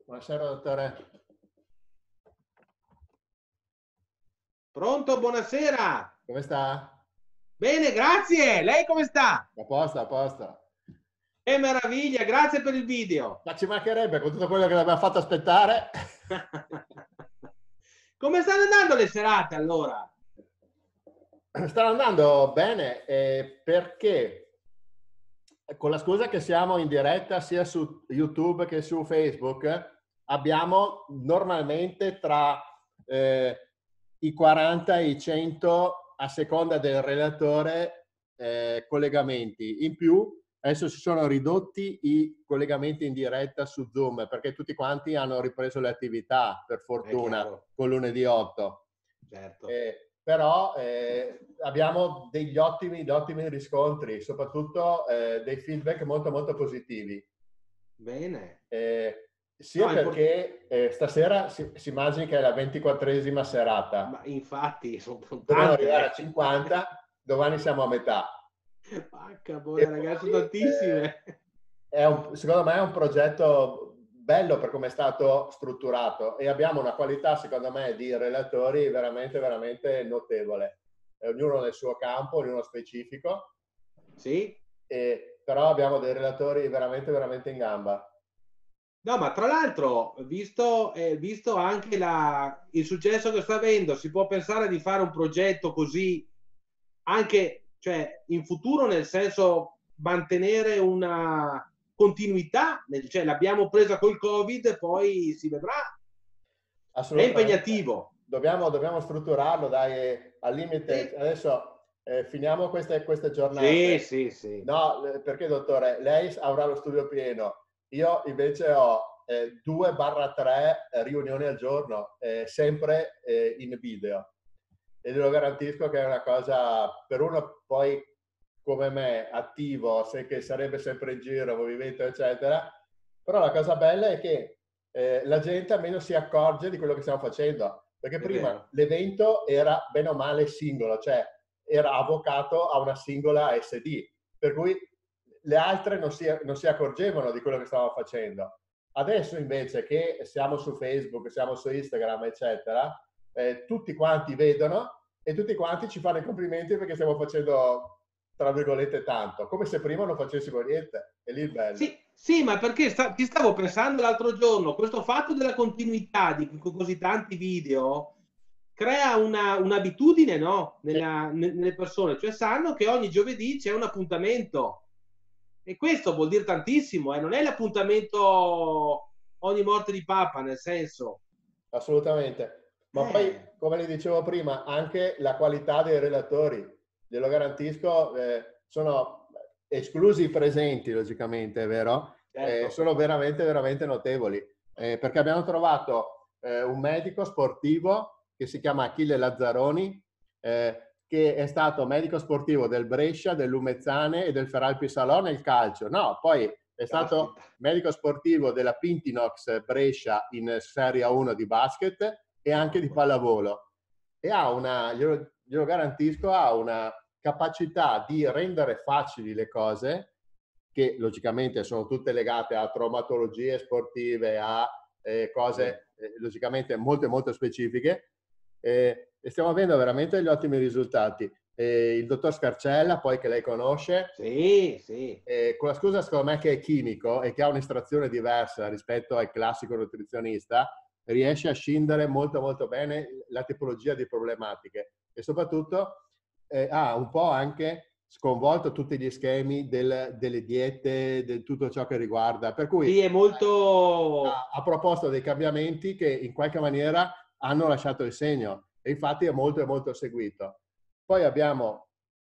Buonasera, dottore. Pronto, buonasera. Come sta? Bene, grazie. Lei come sta? A posto, a posto. Che meraviglia, grazie per il video. Ma ci mancherebbe con tutto quello che l'abbiamo fatto aspettare. Come stanno andando le serate allora? Stanno andando bene perché con la scusa che siamo in diretta sia su YouTube che su Facebook, abbiamo normalmente tra i 40 e i 100 a seconda del relatore collegamenti. In più adesso si sono ridotti i collegamenti in diretta su Zoom perché tutti quanti hanno ripreso le attività, per fortuna, con lunedì 8. Certo. Però abbiamo degli ottimi riscontri, soprattutto dei feedback molto molto positivi. Bene. Sia perché stasera si immagini che è la 24esima serata. Ma infatti sono Dobbiamo tante. arrivare a 50, domani siamo a metà. Pacca, buone ragazzi, tantissime. Secondo me è un progetto bello per come è stato strutturato e abbiamo una qualità, secondo me, di relatori veramente, veramente notevole. Ognuno nel suo campo, ognuno specifico. Sì. Però abbiamo dei relatori veramente, veramente in gamba. No, ma tra l'altro, visto anche il successo che sta avendo, si può pensare di fare un progetto così anche, cioè, in futuro, nel senso mantenere una continuità, cioè l'abbiamo presa col Covid, poi si vedrà. È impegnativo. Dobbiamo strutturarlo, dai, al limite. Sì. Adesso finiamo queste giornate. Sì. No, perché dottore, lei avrà lo studio pieno. Io invece ho 2-3 riunioni al giorno, sempre in video. E glielo garantisco che è una cosa, per uno poi come me, attivo, che sarebbe sempre in giro, movimento, eccetera. Però la cosa bella è che la gente almeno si accorge di quello che stiamo facendo. Perché prima l'evento era bene o male singolo, cioè era avvocato a una singola SD, per cui le altre non si accorgevano di quello che stavamo facendo. Adesso invece che siamo su Facebook, siamo su Instagram, eccetera, tutti quanti vedono e tutti quanti ci fanno i complimenti perché stiamo facendo, tra virgolette, tanto, come se prima non facessimo niente. È lì il bello. Sì, ma perché ti stavo pensando l'altro giorno, questo fatto della continuità di così tanti video crea un'abitudine, no? Nelle persone, cioè sanno che ogni giovedì c'è un appuntamento e questo vuol dire tantissimo, non è l'appuntamento ogni morte di papa, nel senso. Assolutamente. Ma poi, come le dicevo prima, anche la qualità dei relatori, glielo garantisco, sono esclusi i presenti, logicamente, è vero? Certo. Sono veramente, veramente notevoli. Perché abbiamo trovato un medico sportivo che si chiama Achille Lazzaroni, che è stato medico sportivo del Brescia, del Lumezzane e del Feralpi Salò nel calcio. No, poi è stato medico sportivo della Pintinox Brescia in Serie 1 di basket e anche di pallavolo. E ha glielo garantisco, ha una capacità di rendere facili le cose, che logicamente sono tutte legate a traumatologie sportive, a cose logicamente molto, molto specifiche. E stiamo avendo veramente degli ottimi risultati. Il dottor Scarcella, poi, che lei conosce, sì. Con la scusa, secondo me, che è chimico e che ha un'estrazione diversa rispetto al classico nutrizionista, riesce a scindere molto molto bene la tipologia di problematiche e soprattutto ha un po' anche sconvolto tutti gli schemi delle diete, di tutto ciò che riguarda, per cui sì, è molto... ha proposto dei cambiamenti che in qualche maniera hanno lasciato il segno e infatti è molto molto seguito. Poi abbiamo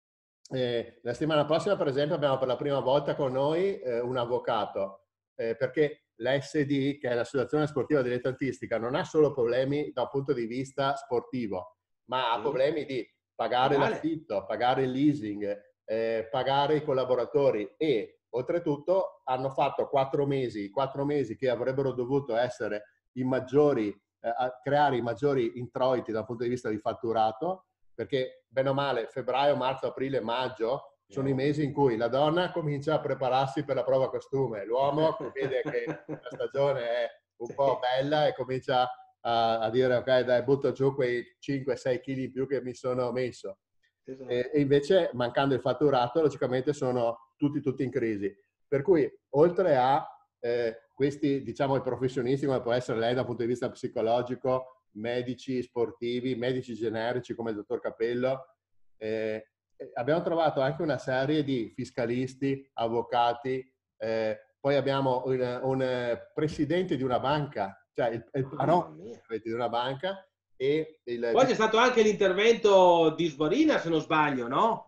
la settimana prossima, per esempio, abbiamo per la prima volta con noi un avvocato, perché l'ASD, che è l'Associazione Sportiva Dilettantistica, non ha solo problemi da un punto di vista sportivo, ma ha problemi di pagare l'affitto, pagare il leasing, pagare i collaboratori e oltretutto hanno fatto 4 mesi che avrebbero dovuto essere i maggiori, a creare i maggiori introiti dal punto di vista di fatturato, perché bene o male febbraio, marzo, aprile, maggio sono i mesi in cui la donna comincia a prepararsi per la prova costume, l'uomo vede che la stagione è un po' bella e comincia a dire ok, dai, butto giù quei 5-6 kg in più che mi sono messo. Esatto. E invece, mancando il fatturato, logicamente sono tutti in crisi. Per cui, oltre a questi, diciamo, i professionisti, come può essere lei dal punto di vista psicologico, medici sportivi, medici generici come il dottor Capello, abbiamo trovato anche una serie di fiscalisti, avvocati, poi abbiamo un presidente di una banca, cioè il parroco di una banca. E poi c'è stato anche l'intervento di Sborina, se non sbaglio, no?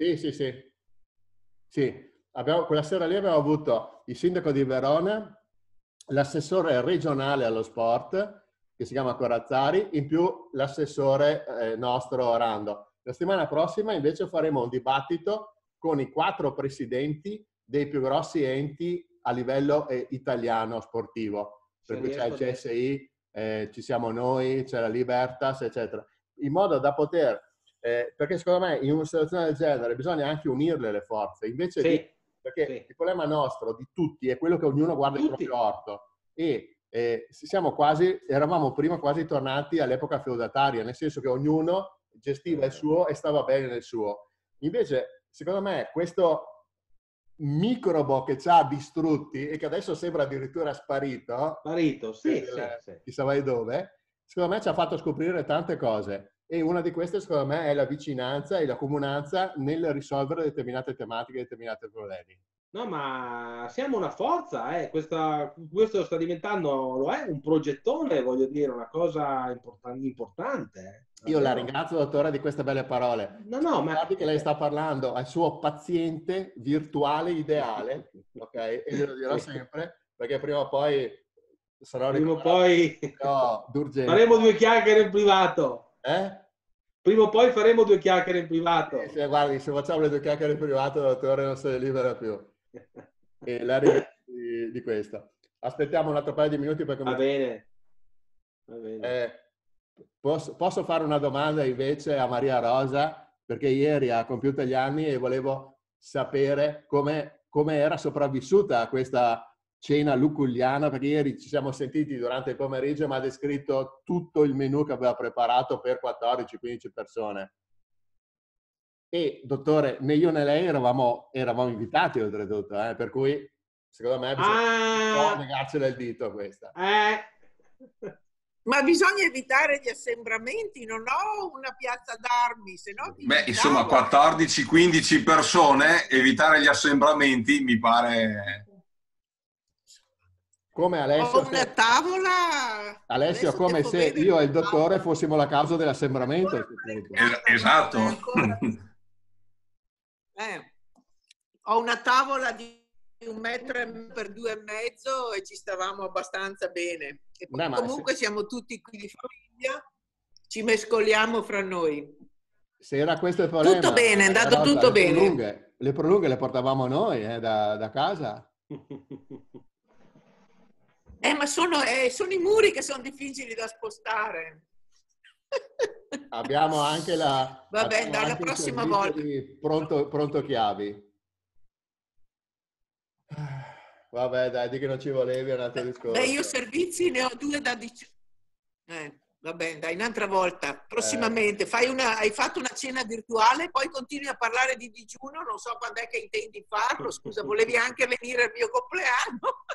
Sì. Quella sera lì abbiamo avuto il sindaco di Verona, l'assessore regionale allo sport, che si chiama Corazzari, in più l'assessore nostro Rando. La settimana prossima invece faremo un dibattito con i 4 presidenti dei più grossi enti a livello italiano sportivo. Per cui c'è il CSI, ci siamo noi, c'è la Libertas, eccetera. In modo da poter, perché secondo me in una situazione del genere bisogna anche unirle le forze, invece perché il problema nostro, di tutti, è quello che ognuno guarda il proprio orto. E eravamo prima quasi tornati all'epoca feudataria, nel senso che ognuno gestiva il suo e stava bene nel suo. Invece, secondo me, questo microbo che ci ha distrutti e che adesso sembra addirittura sparito, sì. Chissà mai dove, secondo me ci ha fatto scoprire tante cose. E una di queste, secondo me, è la vicinanza e la comunanza nel risolvere determinate tematiche, determinati problemi. No, ma siamo una forza, questo sta diventando, lo è, un progettone, voglio dire, una cosa importante. Io la ringrazio, dottore, di queste belle parole. No, ma... Guardi che lei sta parlando al suo paziente virtuale ideale, ok? E glielo dirò sempre, perché prima o poi sarò d'urgenza. Faremo 2 chiacchiere in privato. Prima o poi faremo 2 chiacchiere in privato. Sì, guardi, se facciamo le 2 chiacchiere in privato, dottore non se ne libera più. E la ringrazio di questo. Aspettiamo un altro paio di minuti perché Va bene. Posso fare una domanda invece a Maria Rosa, perché ieri ha compiuto gli anni e volevo sapere come era sopravvissuta a questa cena luculliana, perché ieri ci siamo sentiti durante il pomeriggio e mi ha descritto tutto il menù che aveva preparato per 14-15 persone. E dottore, né io né lei eravamo invitati oltretutto, per cui secondo me bisogna legarcela il dito a questa. Ma bisogna evitare gli assembramenti, non ho una piazza d'armi, se no ti insomma 14-15 persone, evitare gli assembramenti mi pare... Come Alessio, ho una tavola... Alessio, come se io e il dottore fossimo la causa dell'assembramento. Esatto. Ho una tavola di 1 metro per 2,5 e ci stavamo abbastanza bene. E poi comunque siamo tutti qui di famiglia, ci mescoliamo fra noi. Se era questo il problema... Tutto bene, è andato tutto bene. Le prolunghe le portavamo noi da casa. Ma sono i muri che sono difficili da spostare. Abbiamo anche Vabbè, dai, la prossima volta. Pronto chiavi. Vabbè, dai, di che non ci volevi è un altro discorso. Beh, io servizi ne ho 2 da 10. Vabbè, dai, un'altra volta. Prossimamente hai fatto una cena virtuale, poi continui a parlare di digiuno, non so quando è che intendi farlo. Scusa, volevi anche venire al mio compleanno?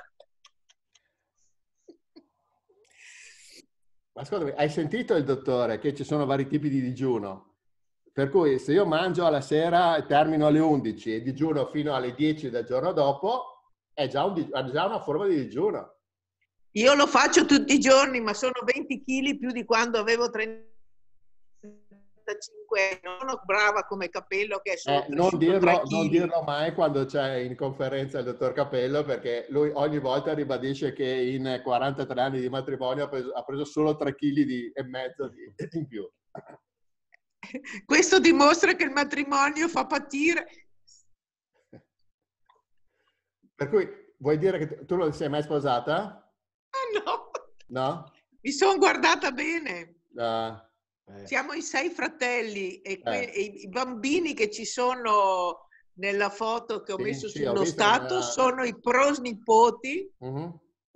Ma ascoltami, hai sentito il dottore che ci sono vari tipi di digiuno? Per cui se io mangio alla sera e termino alle 11 e digiuno fino alle 10 del giorno dopo, è già una forma di digiuno. Io lo faccio tutti i giorni, ma sono 20 kg più di quando avevo 35 anni. Non sono brava come Capello che è solo non dirlo mai quando c'è in conferenza il dottor Capello, perché lui ogni volta ribadisce che in 43 anni di matrimonio ha preso solo 3,5 kg in più. Questo dimostra che il matrimonio fa patire. Per cui vuoi dire che tu non sei mai sposata? No. No? Mi sono guardata bene. Siamo in 6 fratelli e i bambini che ci sono nella foto che ho messo sullo stato sono i prosnipoti.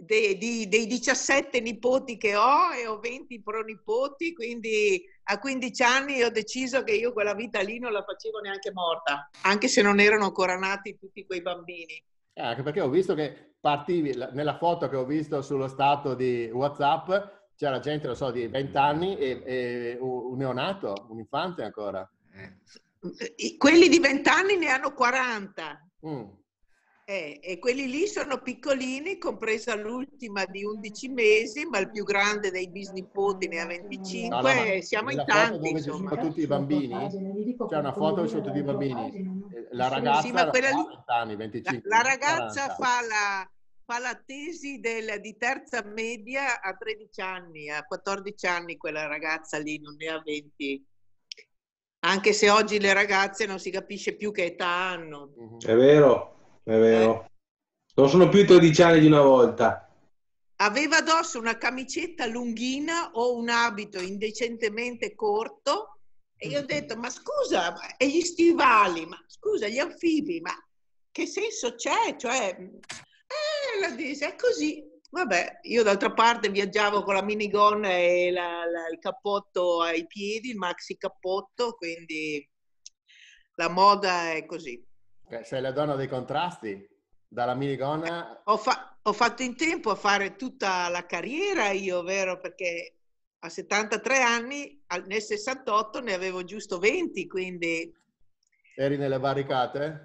dei 17 nipoti che ho, e ho 20 pronipoti, quindi a 15 anni ho deciso che io quella vita lì non la facevo neanche morta, anche se non erano ancora nati tutti quei bambini. Anche perché ho visto che partivi, nella foto che ho visto sullo stato di WhatsApp, c'era gente, non so, di 20 anni e un neonato, un infante ancora. Quelli di 20 anni ne hanno 40. Mm. E quelli lì sono piccolini, compresa l'ultima di 11 mesi, ma il più grande dei bisnipoti ne ha 25. No, no, siamo in nella foto tanti, dove ci insomma. sono tutti i bambini, c'è una foto dove sono tutti i bambini. La ragazza Sì, ma quella ha lì, 20 anni, 25. la ragazza 40. fa la tesi di terza media a 13 anni, a 14 anni quella ragazza lì, non ne ha 20. Anche se oggi le ragazze non si capisce più che età hanno. È vero, è vero. Non sono più 13 anni di una volta. Aveva addosso una camicetta lunghina o un abito indecentemente corto, e io ho detto, ma scusa, e gli stivali, ma scusa, gli anfibi, ma che senso c'è? Cioè, la dice, è così. Vabbè, io d'altra parte viaggiavo con la minigonna e il cappotto ai piedi, il maxi cappotto, quindi la moda è così. Sei la donna dei contrasti, dalla minigonna. Ho fatto in tempo a fare tutta la carriera io, vero? Perché a 73 anni, nel 68 ne avevo giusto 20, quindi... Eri nelle barricate?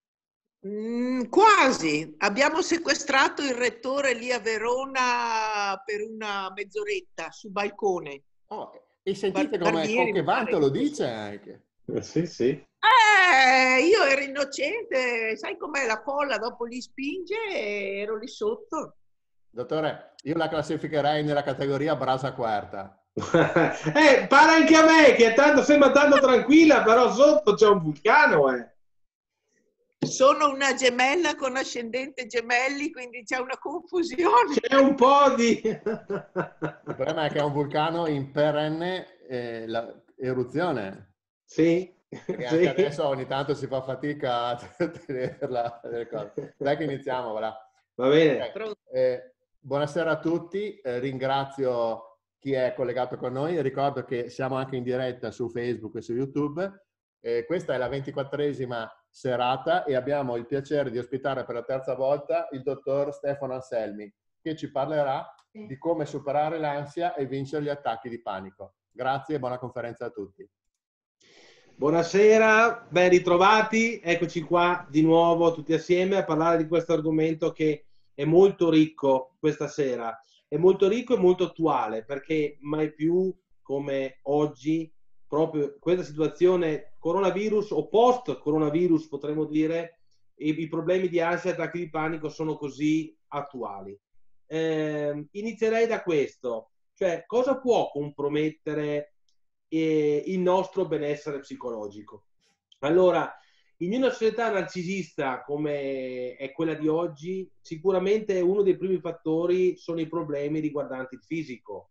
Quasi. Abbiamo sequestrato il rettore lì a Verona per una mezz'oretta sul balcone. Oh, e sentite come Barbieri, che mi pare. vanto lo dice anche. Sì, sì. Io ero innocente, sai com'è la folla, dopo li spinge e ero lì sotto. Dottore, io la classificherei nella categoria brasa quarta. Pare anche a me che tanto sembra tanto tranquilla, però sotto c'è un vulcano, Sono una gemella con ascendente gemelli, quindi c'è una confusione. C'è un po' di... Il problema è che è un vulcano in perenne eruzione. Sì. Perché anche adesso ogni tanto si fa fatica a tenerla. Dai che iniziamo, voilà. Va bene. Buonasera a tutti, ringrazio chi è collegato con noi. Ricordo che siamo anche in diretta su Facebook e su YouTube. Questa è la 24esima serata e abbiamo il piacere di ospitare per la terza volta il dottor Stefano Anselmi, che ci parlerà di come superare l'ansia e vincere gli attacchi di panico. Grazie e buona conferenza a tutti. Buonasera, ben ritrovati, eccoci qua di nuovo tutti assieme a parlare di questo argomento che è molto ricco questa sera, è molto ricco e molto attuale, perché mai più come oggi proprio questa situazione coronavirus o post coronavirus, potremmo dire, i problemi di ansia e attacchi di panico sono così attuali. Inizierei da questo, cioè cosa può compromettere il nostro benessere psicologico. Allora, in una società narcisista come è quella di oggi, sicuramente uno dei primi fattori sono i problemi riguardanti il fisico.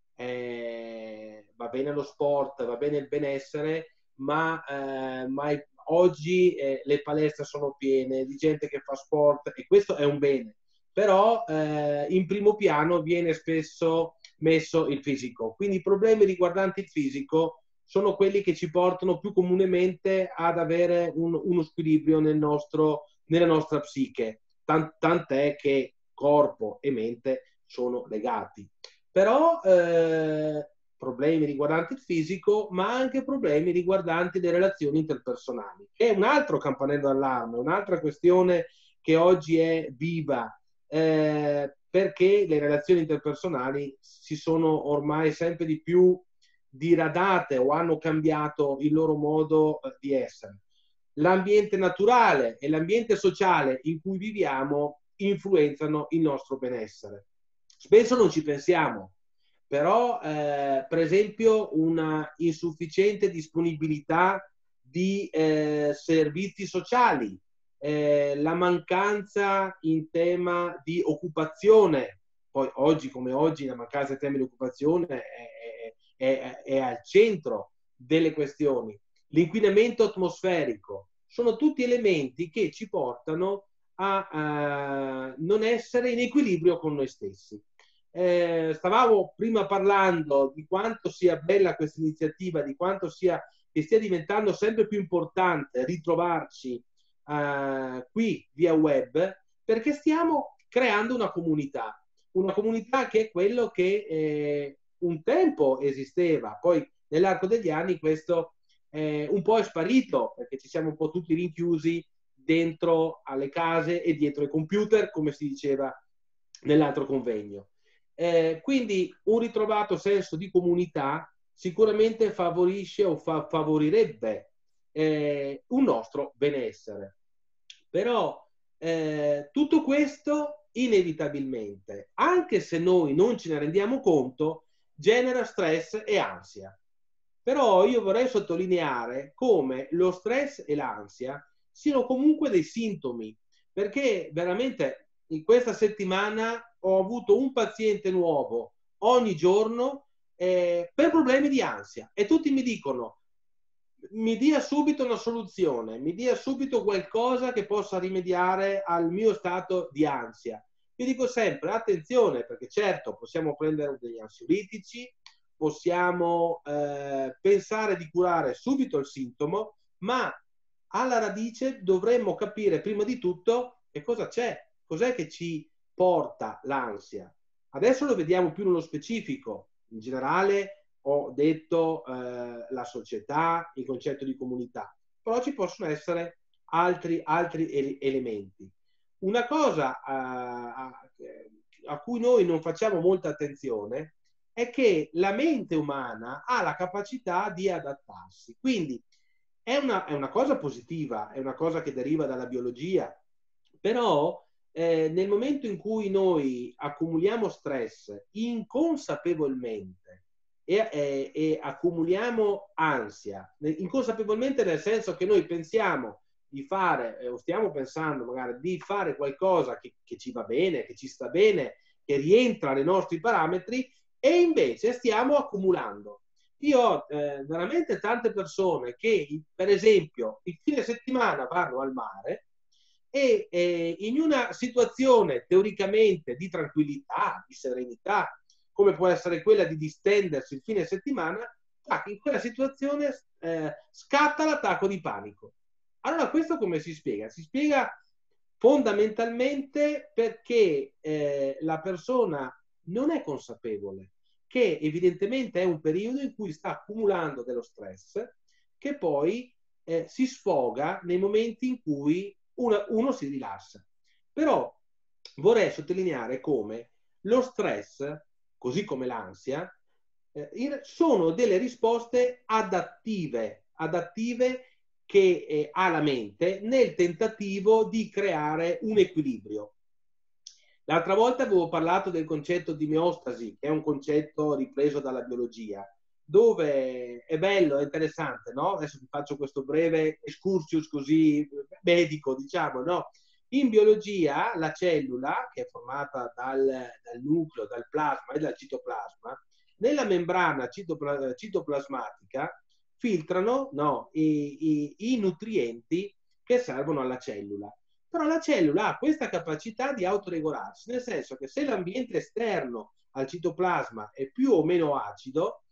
Va bene lo sport, va bene il benessere, ma oggi le palestre sono piene di gente che fa sport e questo è un bene. Però in primo piano viene spesso messo il fisico. Quindi i problemi riguardanti il fisico sono quelli che ci portano più comunemente ad avere uno squilibrio nella nostra psiche. Tant'è che corpo e mente sono legati. Però problemi riguardanti il fisico, ma anche problemi riguardanti le relazioni interpersonali. È un altro campanello d'allarme, un'altra questione che oggi è viva, perché le relazioni interpersonali si sono ormai sempre di più diradate o hanno cambiato il loro modo di essere. L'ambiente naturale e l'ambiente sociale in cui viviamo influenzano il nostro benessere. Spesso non ci pensiamo, però per esempio una insufficiente disponibilità di servizi sociali, la mancanza in tema di occupazione, poi oggi come oggi la mancanza in tema di occupazione è al centro delle questioni, l'inquinamento atmosferico, sono tutti elementi che ci portano a non essere in equilibrio con noi stessi. Stavamo prima parlando di quanto sia bella questa iniziativa, di quanto che stia diventando sempre più importante ritrovarci qui via web, perché stiamo creando una comunità che è quello che un tempo esisteva, poi nell'arco degli anni questo un po' è sparito, perché ci siamo un po' tutti rinchiusi dentro alle case e dietro ai computer, come si diceva nell'altro convegno. Quindi un ritrovato senso di comunità sicuramente favorisce o favorirebbe un nostro benessere. Però tutto questo inevitabilmente, anche se noi non ce ne rendiamo conto, genera stress e ansia. Però io vorrei sottolineare come lo stress e l'ansia siano comunque dei sintomi, perché veramente in questa settimana ho avuto un paziente nuovo ogni giorno per problemi di ansia, e tutti mi dicono: mi dia subito una soluzione, mi dia subito qualcosa che possa rimediare al mio stato di ansia. Io dico sempre attenzione, perché certo possiamo prendere degli ansiolitici, possiamo pensare di curare subito il sintomo, ma alla radice dovremmo capire prima di tutto che cosa c'è, cos'è che ci porta l'ansia. Adesso lo vediamo più nello specifico. In generale ho detto la società, il concetto di comunità, però ci possono essere altri elementi. Una cosa a cui noi non facciamo molta attenzione è che la mente umana ha la capacità di adattarsi. Quindi è una cosa positiva, è una cosa che deriva dalla biologia, però nel momento in cui noi accumuliamo stress inconsapevolmente e accumuliamo ansia, inconsapevolmente nel senso che noi pensiamo di fare, o stiamo pensando magari di fare qualcosa che ci va bene, che ci sta bene, che rientra nei nostri parametri, e invece stiamo accumulando. Io ho veramente tante persone che, per esempio, il fine settimana vanno al mare e in una situazione teoricamente di tranquillità, di serenità, come può essere quella di distendersi il fine settimana, in quella situazione scatta l'attacco di panico. Allora questo come si spiega? Si spiega fondamentalmente perché la persona non è consapevole che evidentemente è un periodo in cui sta accumulando dello stress che poi si sfoga nei momenti in cui uno si rilassa. Però vorrei sottolineare come lo stress, così come l'ansia, sono delle risposte adattive che ha la mente nel tentativo di creare un equilibrio. L'altra volta avevo parlato del concetto di meostasi, che è un concetto ripreso dalla biologia, dove è bello, è interessante, no? Adesso vi faccio questo breve excursus così medico, diciamo, no? In biologia la cellula, che è formata dal nucleo, dal plasma e dal citoplasma, nella membrana citoplasmatica filtrano, no, i nutrienti che servono alla cellula. Però la cellula ha questa capacità di autoregolarsi, nel senso che se l'ambiente esterno al citoplasma è più o meno acido,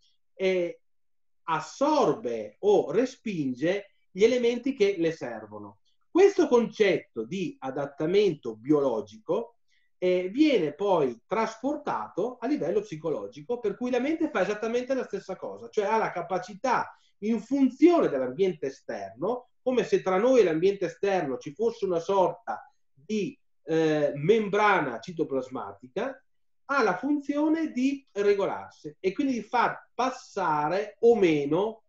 assorbe o respinge gli elementi che le servono. Questo concetto di adattamento biologico viene poi trasportato a livello psicologico, per cui la mente fa esattamente la stessa cosa, cioè ha la capacità, in funzione dell'ambiente esterno, come se tra noi e l'ambiente esterno ci fosse una sorta di membrana citoplasmatica, ha la funzione di regolarsi e quindi di far passare o meno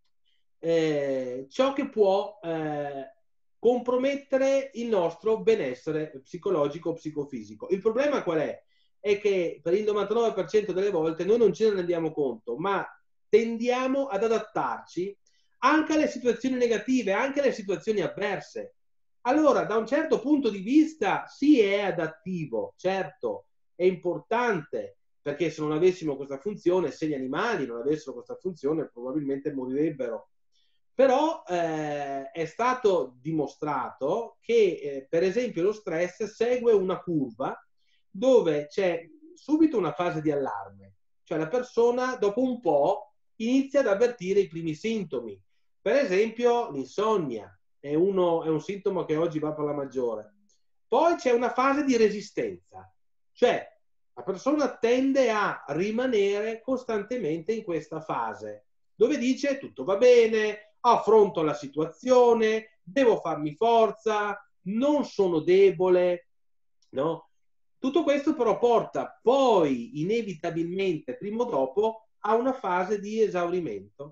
ciò che può compromettere il nostro benessere psicologico o psicofisico. Il problema qual è? È che per il 99% delle volte noi non ce ne rendiamo conto, ma tendiamo ad adattarci anche alle situazioni negative, anche alle situazioni avverse. Allora, da un certo punto di vista, sì, è adattivo, certo, è importante, perché se non avessimo questa funzione, se gli animali non avessero questa funzione, probabilmente morirebbero. Però è stato dimostrato che, per esempio, lo stress segue una curva dove c'è subito una fase di allarme, cioè la persona dopo un po' inizia ad avvertire i primi sintomi. Per esempio, l'insonnia è un sintomo che oggi va per la maggiore. Poi c'è una fase di resistenza, cioè la persona tende a rimanere costantemente in questa fase, dove dice tutto va bene, affronto la situazione, devo farmi forza, non sono debole, no? Tutto questo però porta poi inevitabilmente, prima o dopo, a una fase di esaurimento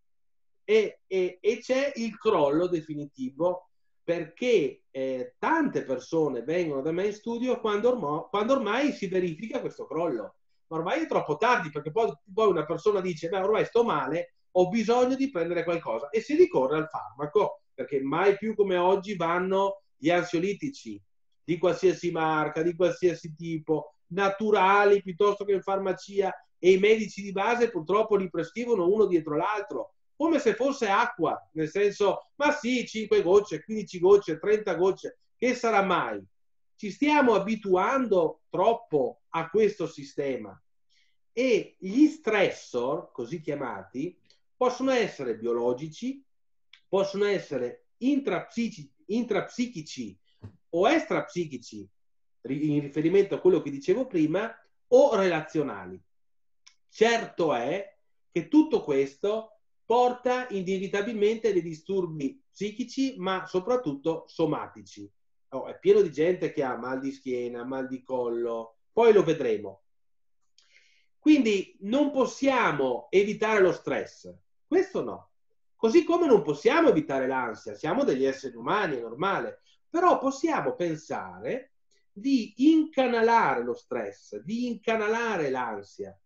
e c'è il crollo definitivo, perché tante persone vengono da me in studio quando ormai si verifica questo crollo. Ma ormai è troppo tardi, perché poi una persona dice beh, ormai sto male, ho bisogno di prendere qualcosa, e si ricorre al farmaco, perché mai più come oggi vanno gli ansiolitici di qualsiasi marca, di qualsiasi tipo, naturali piuttosto che in farmacia, e i medici di base purtroppo li prescrivono uno dietro l'altro, come se fosse acqua, nel senso, ma sì, 5 gocce, 15 gocce, 30 gocce, che sarà mai? Ci stiamo abituando troppo a questo sistema, e gli stressor, così chiamati, possono essere biologici, possono essere intrapsichici o extrapsichici, in riferimento a quello che dicevo prima, o relazionali. Certo è che tutto questo porta inevitabilmente dei disturbi psichici, ma soprattutto somatici. È pieno di gente che ha mal di schiena, mal di collo, poi lo vedremo. Quindi non possiamo evitare lo stress, questo no. Così come non possiamo evitare l'ansia, siamo degli esseri umani, è normale, però possiamo pensare di incanalare lo stress, di incanalare l'ansia,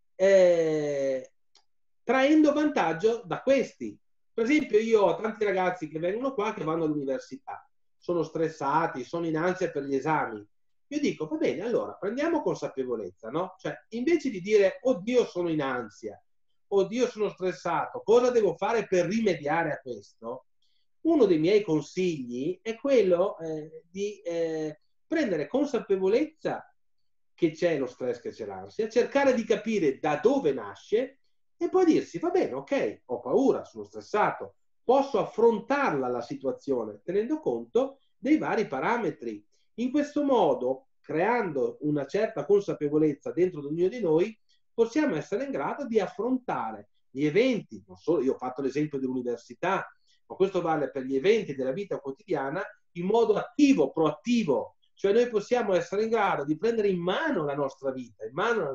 traendo vantaggio da questi. Per esempio, io ho tanti ragazzi che vengono qua, che vanno all'università, sono stressati, sono in ansia per gli esami. Io dico, va bene, allora prendiamo consapevolezza, no? Cioè, invece di dire, oddio, sono in ansia, oddio, sono stressato, cosa devo fare per rimediare a questo? Uno dei miei consigli è quello di prendere consapevolezza che c'è lo stress, che c'è l'ansia, cercare di capire da dove nasce e poi dirsi, va bene, ok, ho paura, sono stressato, posso affrontarla la situazione tenendo conto dei vari parametri. In questo modo, creando una certa consapevolezza dentro di ognuno di noi, possiamo essere in grado di affrontare gli eventi. Non solo, io ho fatto l'esempio dell'università, ma questo vale per gli eventi della vita quotidiana in modo attivo, proattivo. Cioè noi possiamo essere in grado di prendere in mano la nostra vita, in mano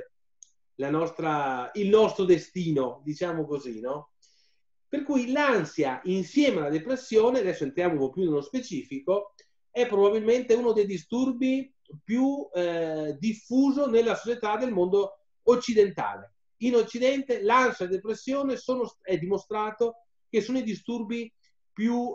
il nostro destino, diciamo così, no? Per cui l'ansia insieme alla depressione, adesso entriamo un po' più nello specifico, è probabilmente uno dei disturbi più diffuso nella società del mondo occidentale. In Occidente l'ansia e la depressione è dimostrato che sono i disturbi più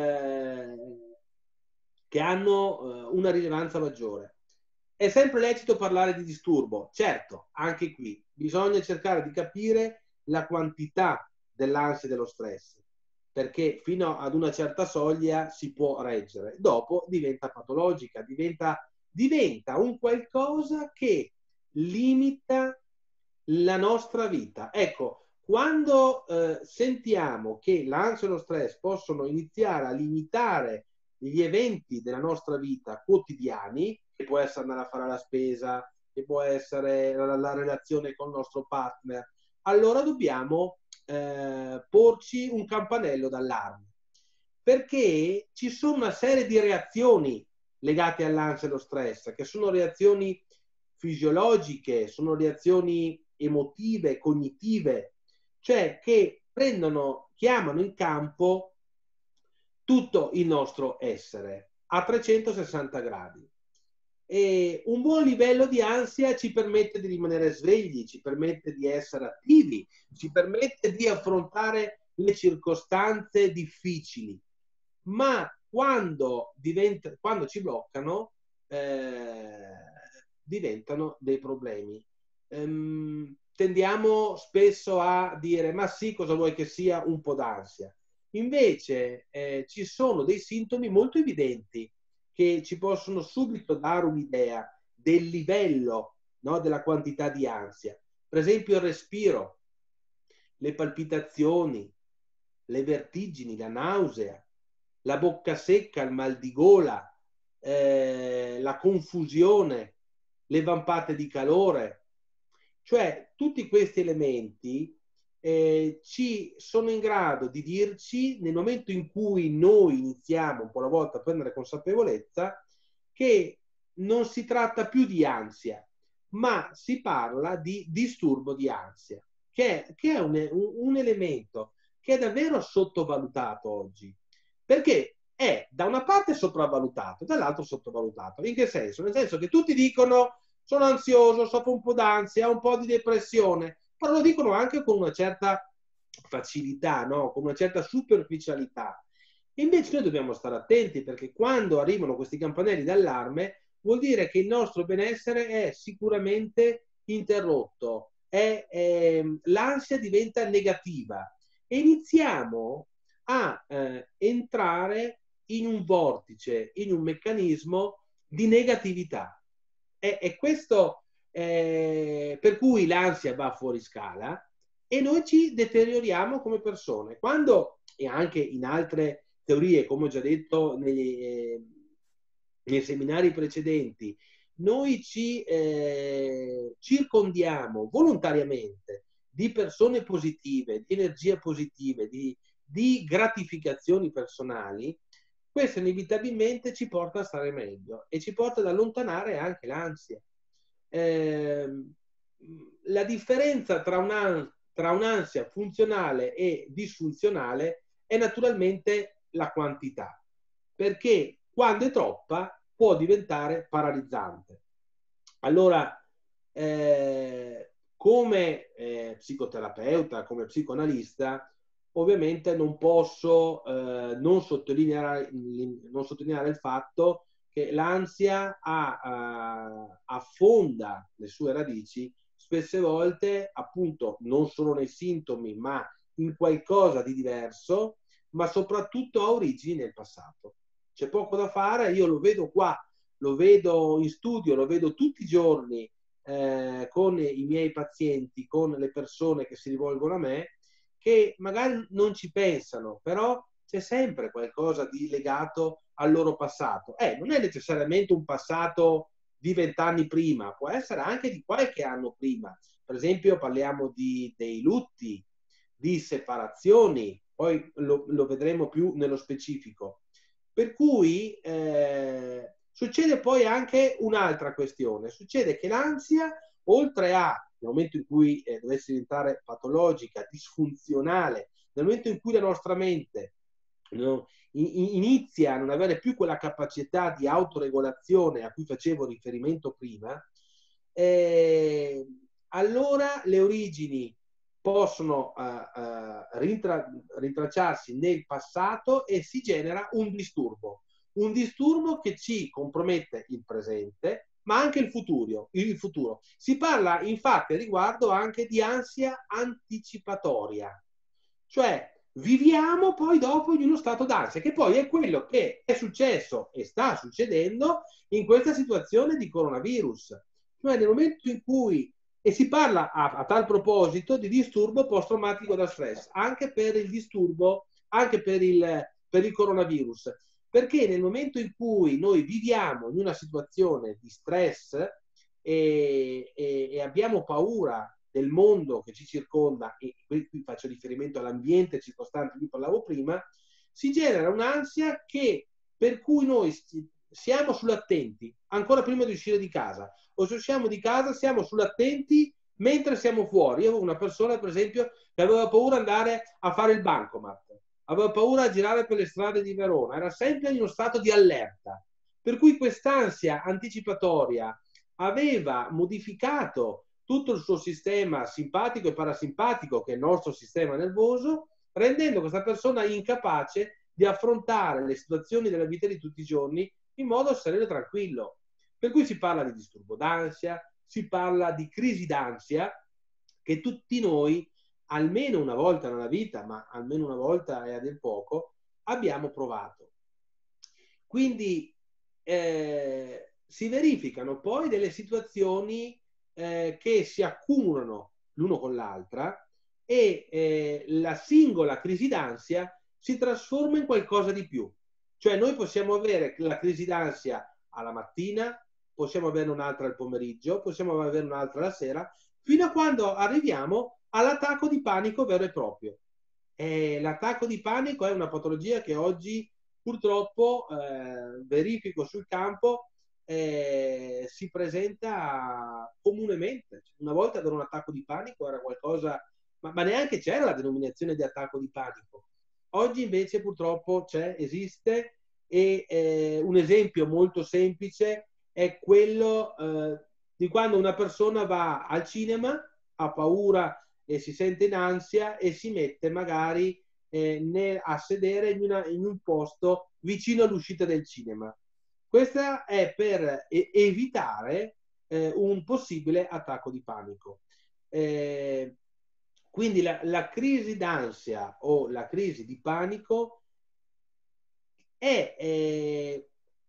che hanno una rilevanza maggiore. È sempre lecito parlare di disturbo, certo, anche qui bisogna cercare di capire la quantità dell'ansia e dello stress, perché fino ad una certa soglia si può reggere, dopo diventa patologica, diventa un qualcosa che limita la nostra vita. Ecco, quando sentiamo che l'ansia e lo stress possono iniziare a limitare gli eventi della nostra vita quotidiani, che può essere andare a fare la spesa, che può essere la relazione con il nostro partner, allora dobbiamo porci un campanello d'allarme, perché ci sono una serie di reazioni legate all'ansia e allo stress, che sono reazioni fisiologiche, sono reazioni emotive, cognitive, cioè che chiamano in campo tutto il nostro essere a 360 gradi. E un buon livello di ansia ci permette di rimanere svegli, ci permette di essere attivi, ci permette di affrontare le circostanze difficili, ma quando ci bloccano diventano dei problemi. Tendiamo spesso a dire ma sì, cosa vuoi che sia un po' d'ansia, Invece ci sono dei sintomi molto evidenti che ci possono subito dare un'idea del livello, no, della quantità di ansia. Per esempio il respiro, le palpitazioni, le vertigini, la nausea, la bocca secca, il mal di gola, la confusione, le vampate di calore. Cioè tutti questi elementi ci sono in grado di dirci, nel momento in cui noi iniziamo un po' alla volta a prendere consapevolezza, che non si tratta più di ansia, ma si parla di disturbo di ansia, che è un elemento che è davvero sottovalutato oggi, perché è da una parte sopravvalutato, dall'altro sottovalutato. In che senso? Nel senso che tutti dicono sono ansioso, soffro un po' d'ansia, un po' di depressione, però lo dicono anche con una certa facilità, no? Con una certa superficialità. Invece noi dobbiamo stare attenti, perché quando arrivano questi campanelli d'allarme vuol dire che il nostro benessere è sicuramente interrotto, l'ansia diventa negativa e iniziamo a entrare in un vortice, in un meccanismo di negatività. È questo per cui l'ansia va fuori scala e noi ci deterioriamo come persone. Quando, e anche in altre teorie, come ho già detto nei seminari precedenti, noi ci circondiamo volontariamente di persone positive, di energie positive, di gratificazioni personali, questo inevitabilmente ci porta a stare meglio e ci porta ad allontanare anche l'ansia. La differenza tra un'ansia funzionale e disfunzionale è naturalmente la quantità, perché quando è troppa può diventare paralizzante. Allora, come psicoterapeuta, come psicoanalista, ovviamente non posso non sottolineare il fatto che l'ansia affonda le sue radici spesse volte appunto non solo nei sintomi, ma in qualcosa di diverso, ma soprattutto ha origini nel passato. C'è poco da fare, io lo vedo qua, lo vedo in studio, lo vedo tutti i giorni con i miei pazienti, con le persone che si rivolgono a me, che magari non ci pensano, però c'è sempre qualcosa di legato al loro passato. Non è necessariamente un passato di 20 anni prima, può essere anche di qualche anno prima. Per esempio parliamo dei lutti, di separazioni, poi lo vedremo più nello specifico. Per cui succede poi anche un'altra questione. Succede che l'ansia, oltre a, nel momento in cui dovesse diventare patologica, disfunzionale, nel momento in cui la nostra mente inizia a non avere più quella capacità di autoregolazione a cui facevo riferimento prima, allora le origini possono rintracciarsi nel passato e si genera un disturbo che ci compromette il presente, ma anche il futuro. Si parla infatti a riguardo anche di ansia anticipatoria, cioè viviamo poi dopo in uno stato d'ansia, che poi è quello che è successo e sta succedendo in questa situazione di coronavirus. Cioè nel momento in cui, e si parla a tal proposito di disturbo post-traumatico da stress, anche per il disturbo, anche per il coronavirus, perché nel momento in cui noi viviamo in una situazione di stress e abbiamo paura del mondo che ci circonda, e qui faccio riferimento all'ambiente circostante di cui parlavo prima, si genera un'ansia per cui noi siamo sull'attenti ancora prima di uscire di casa, o se usciamo di casa siamo sull'attenti mentre siamo fuori. Io avevo una persona, per esempio, che aveva paura di andare a fare il bancomat, aveva paura di girare per le strade di Verona, era sempre in uno stato di allerta, per cui quest'ansia anticipatoria aveva modificato tutto il suo sistema simpatico e parasimpatico, che è il nostro sistema nervoso, rendendo questa persona incapace di affrontare le situazioni della vita di tutti i giorni in modo sereno e tranquillo. Per cui si parla di disturbo d'ansia, si parla di crisi d'ansia, che tutti noi almeno una volta nella vita, ma almeno una volta è a dir poco, abbiamo provato. Quindi si verificano poi delle situazioni che si accumulano l'uno con l'altra e la singola crisi d'ansia si trasforma in qualcosa di più. Cioè noi possiamo avere la crisi d'ansia alla mattina, possiamo avere un'altra al pomeriggio, possiamo avere un'altra la sera, fino a quando arriviamo all'attacco di panico vero e proprio. L'attacco di panico è una patologia che oggi purtroppo verifico sul campo si presenta comunemente. Una volta avere un attacco di panico era qualcosa, ma neanche c'era la denominazione di attacco di panico. Oggi invece purtroppo esiste e un esempio molto semplice è quello di quando una persona va al cinema, ha paura e si sente in ansia e si mette magari a sedere in un posto vicino all'uscita del cinema. Questa è per evitare un possibile attacco di panico. Quindi la crisi d'ansia o la crisi di panico è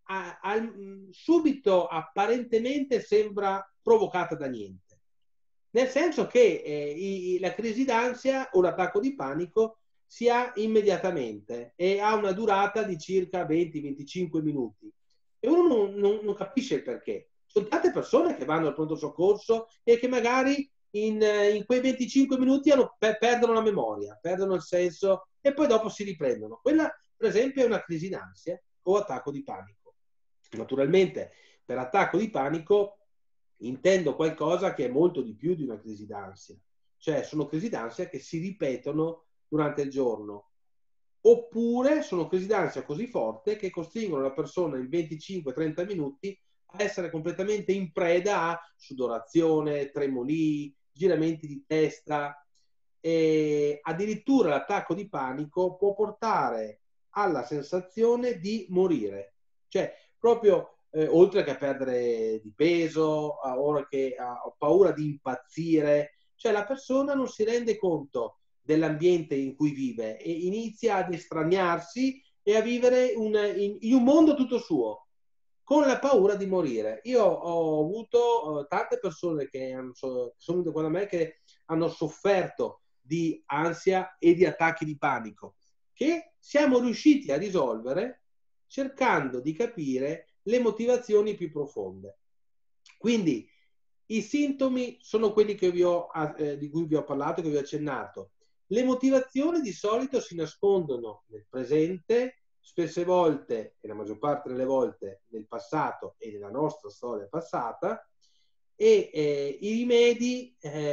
subito apparentemente sembra provocata da niente, nel senso che la crisi d'ansia o l'attacco di panico si ha immediatamente e ha una durata di circa 20-25 minuti e uno non capisce il perché. Sono tante persone che vanno al pronto soccorso e che magari in quei 25 minuti perdono la memoria, perdono il senso e poi dopo si riprendono. Quella per esempio è una crisi d'ansia o attacco di panico. Naturalmente per attacco di panico intendo qualcosa che è molto di più di una crisi d'ansia, cioè sono crisi d'ansia che si ripetono durante il giorno, oppure sono crisi d'ansia così forte che costringono la persona in 25-30 minuti a essere completamente in preda a sudorazione, tremoli, giramenti di testa e addirittura l'attacco di panico può portare alla sensazione di morire, cioè proprio oltre che a perdere di peso, ora che ha paura di impazzire, cioè la persona non si rende conto dell'ambiente in cui vive e inizia ad estraniarsi e a vivere in un mondo tutto suo, con la paura di morire. Io ho avuto tante persone che sono venute qua da me che hanno sofferto di ansia e di attacchi di panico, che siamo riusciti a risolvere cercando di capire le motivazioni più profonde. Quindi i sintomi sono quelli che di cui vi ho parlato, che vi ho accennato. Le motivazioni di solito si nascondono nel presente, spesse volte e la maggior parte delle volte nel passato e nella nostra storia passata, e i rimedi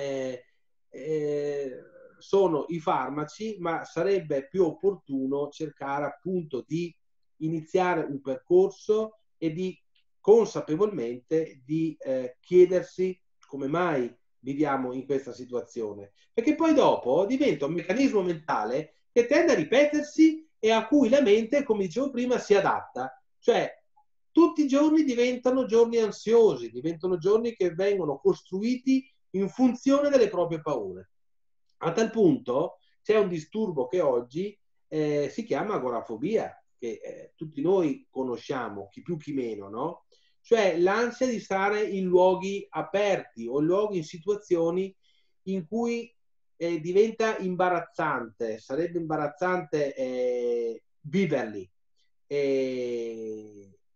sono i farmaci, ma sarebbe più opportuno cercare appunto di iniziare un percorso e di consapevolmente di chiedersi come mai viviamo in questa situazione, perché poi dopo diventa un meccanismo mentale che tende a ripetersi e a cui la mente, come dicevo prima, si adatta, cioè tutti i giorni diventano giorni ansiosi, diventano giorni che vengono costruiti in funzione delle proprie paure. A tal punto c'è un disturbo che oggi si chiama agorafobia, che tutti noi conosciamo, chi più chi meno, no? Cioè l'ansia di stare in luoghi aperti o in luoghi, in situazioni in cui diventa imbarazzante, sarebbe imbarazzante viverli. E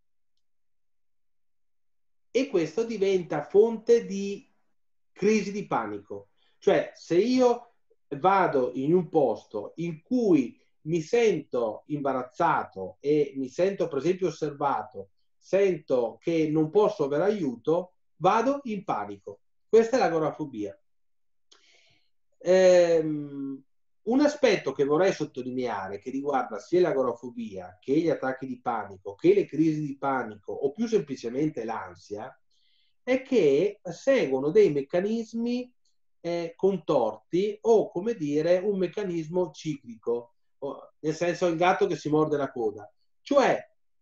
questo diventa fonte di crisi di panico. Cioè se io vado in un posto in cui mi sento imbarazzato e mi sento per esempio osservato, sento che non posso avere aiuto, vado in panico. Questa è l'agorafobia. Un aspetto che vorrei sottolineare, che riguarda sia l'agorafobia che gli attacchi di panico, che le crisi di panico o più semplicemente l'ansia, è che seguono dei meccanismi contorti o, come dire, un meccanismo ciclico, nel senso il gatto che si morde la coda, cioè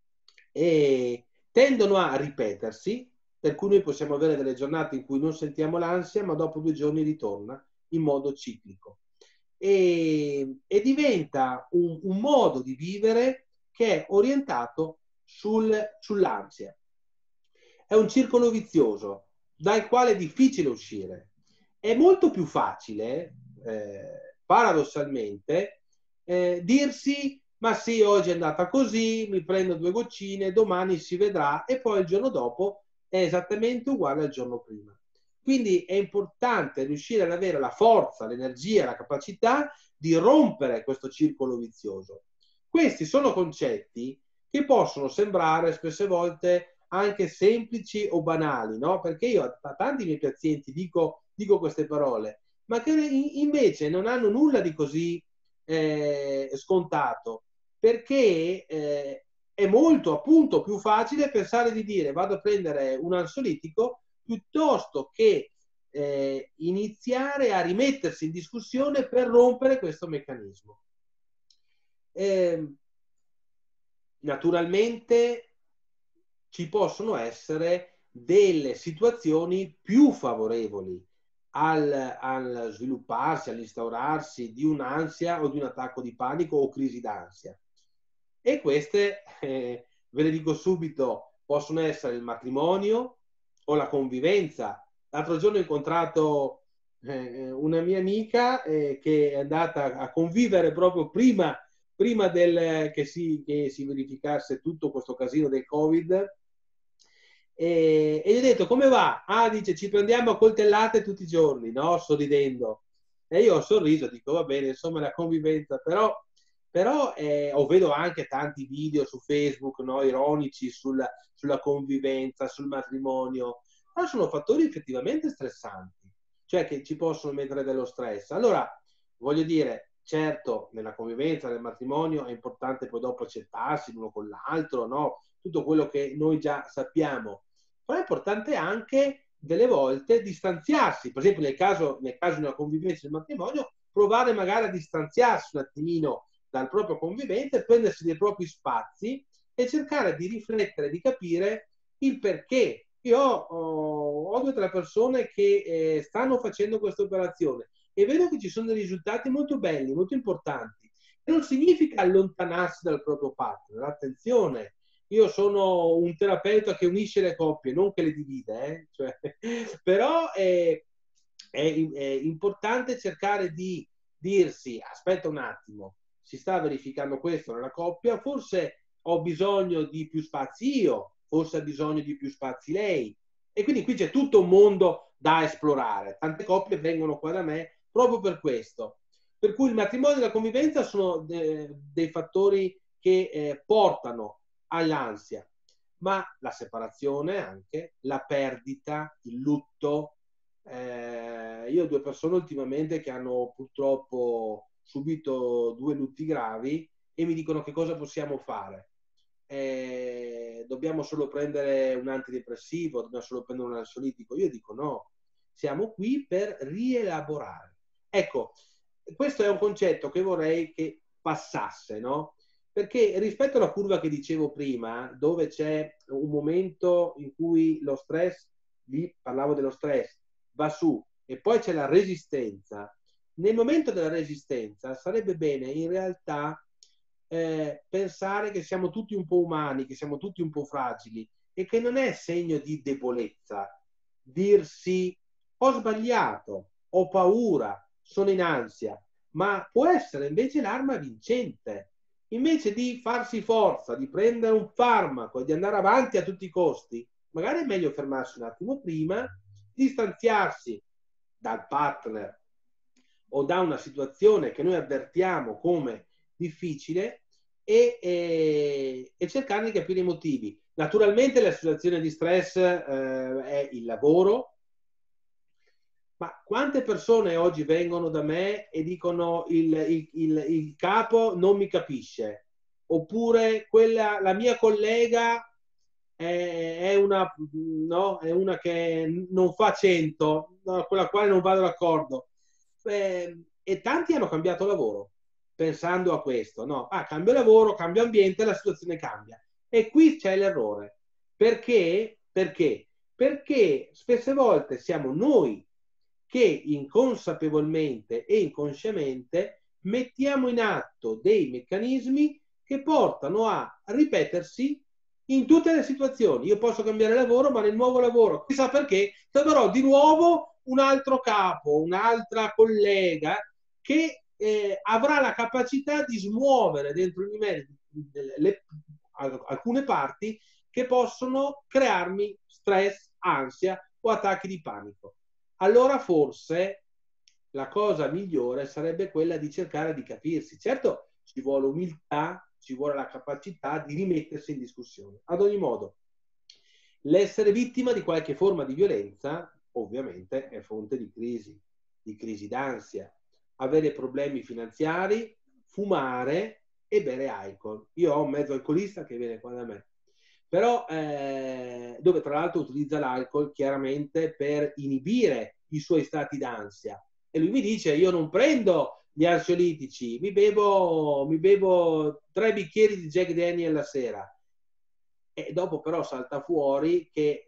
tendono a ripetersi, per cui noi possiamo avere delle giornate in cui non sentiamo l'ansia, ma dopo 2 giorni ritorna in modo ciclico. e diventa un modo di vivere che è orientato sull'ansia. È un circolo vizioso dal quale è difficile uscire. È molto più facile, paradossalmente, dirsi: ma sì, oggi è andata così, mi prendo 2 goccine, domani si vedrà, e poi il giorno dopo è esattamente uguale al giorno prima. Quindi è importante riuscire ad avere la forza, l'energia, la capacità di rompere questo circolo vizioso. Questi sono concetti che possono sembrare spesse volte anche semplici o banali, no? Perché io a tanti miei pazienti dico queste parole, ma che invece non hanno nulla di così scontato, perché è molto appunto più facile pensare di dire vado a prendere un ansiolitico piuttosto che iniziare a rimettersi in discussione per rompere questo meccanismo. Naturalmente ci possono essere delle situazioni più favorevoli al svilupparsi, all'instaurarsi di un'ansia o di un attacco di panico o crisi d'ansia. E queste, ve le dico subito, possono essere il matrimonio o la convivenza. L'altro giorno ho incontrato una mia amica che è andata a convivere proprio prima che si verificasse tutto questo casino del Covid, e gli ho detto: come va? Ah, dice, ci prendiamo a coltellate tutti i giorni, no? Sorridendo. E io ho sorriso, dico va bene, insomma, la convivenza, però o vedo anche tanti video su Facebook, no, ironici sulla convivenza, sul matrimonio, ma sono fattori effettivamente stressanti, cioè che ci possono mettere dello stress. Allora, voglio dire, certo, nella convivenza, nel matrimonio è importante poi dopo accettarsi l'uno con l'altro, no? Tutto quello che noi già sappiamo, però è importante anche delle volte distanziarsi. Per esempio nel caso di una convivenza del matrimonio, provare magari a distanziarsi un attimino dal proprio convivente, prendersi dei propri spazi e cercare di riflettere, di capire il perché. Io ho 2 o 3 persone che stanno facendo questa operazione e vedo che ci sono dei risultati molto belli, molto importanti. E non significa allontanarsi dal proprio partner, attenzione. Io sono un terapeuta che unisce le coppie, non che le divide, cioè, però è importante cercare di dirsi: aspetta un attimo, si sta verificando questo nella coppia, forse ho bisogno di più spazi io, forse ha bisogno di più spazi lei, e quindi qui c'è tutto un mondo da esplorare. Tante coppie vengono qua da me proprio per questo. Per cui il matrimonio e la convivenza sono dei fattori che portano all'ansia, ma la separazione anche, la perdita, il lutto. Io ho 2 persone ultimamente che hanno purtroppo subito 2 lutti gravi e mi dicono: che cosa possiamo fare? Dobbiamo solo prendere un antidepressivo, dobbiamo solo prendere un ansiolitico? Io dico no, siamo qui per rielaborare. Ecco, questo è un concetto che vorrei che passasse, no? Perché rispetto alla curva che dicevo prima, dove c'è un momento in cui lo stress, lì parlavo dello stress, va su e poi c'è la resistenza, nel momento della resistenza sarebbe bene in realtà pensare che siamo tutti un po' umani, che siamo tutti un po' fragili e che non è segno di debolezza dirsi ho sbagliato, ho paura, sono in ansia, ma può essere invece l'arma vincente. Invece di farsi forza, di prendere un farmaco e di andare avanti a tutti i costi, magari è meglio fermarsi un attimo prima, distanziarsi dal partner o da una situazione che noi avvertiamo come difficile e cercare di capire i motivi. Naturalmente la situazione di stress è il lavoro, ma quante persone oggi vengono da me e dicono il capo non mi capisce, oppure la mia collega è una che non fa 100, no, con la quale non vado d'accordo. E tanti hanno cambiato lavoro pensando a questo, no? Cambio lavoro, cambio ambiente, la situazione cambia. E qui c'è l'errore. Perché? Perché spesse volte siamo noi che inconsapevolmente e inconsciamente mettiamo in atto dei meccanismi che portano a ripetersi in tutte le situazioni. Io posso cambiare lavoro, ma nel nuovo lavoro, chissà perché, troverò di nuovo un altro capo, un'altra collega che avrà la capacità di smuovere dentro di me alcune parti che possono crearmi stress, ansia o attacchi di panico. Allora forse la cosa migliore sarebbe quella di cercare di capirsi. Certo, ci vuole umiltà, ci vuole la capacità di rimettersi in discussione. Ad ogni modo, l'essere vittima di qualche forma di violenza ovviamente è fonte di crisi d'ansia. Avere problemi finanziari, fumare e bere alcol. Io ho un mezzo alcolista che viene qua da me, però dove tra l'altro utilizza l'alcol chiaramente per inibire i suoi stati d'ansia. E lui mi dice: io non prendo gli ansiolitici, mi bevo 3 bicchieri di Jack Daniel la sera. E dopo però salta fuori che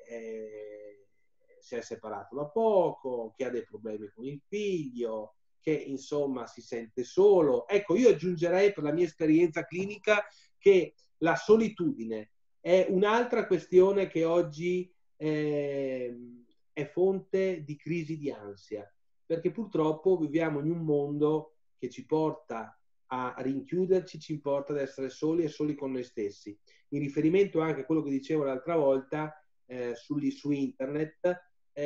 si è separato da poco, che ha dei problemi con il figlio, che insomma si sente solo. Ecco, io aggiungerei, per la mia esperienza clinica, che la solitudine è un'altra questione che oggi è fonte di crisi di ansia, perché purtroppo viviamo in un mondo che ci porta a rinchiuderci, ci porta ad essere soli e soli con noi stessi. In riferimento anche a quello che dicevo l'altra volta su internet,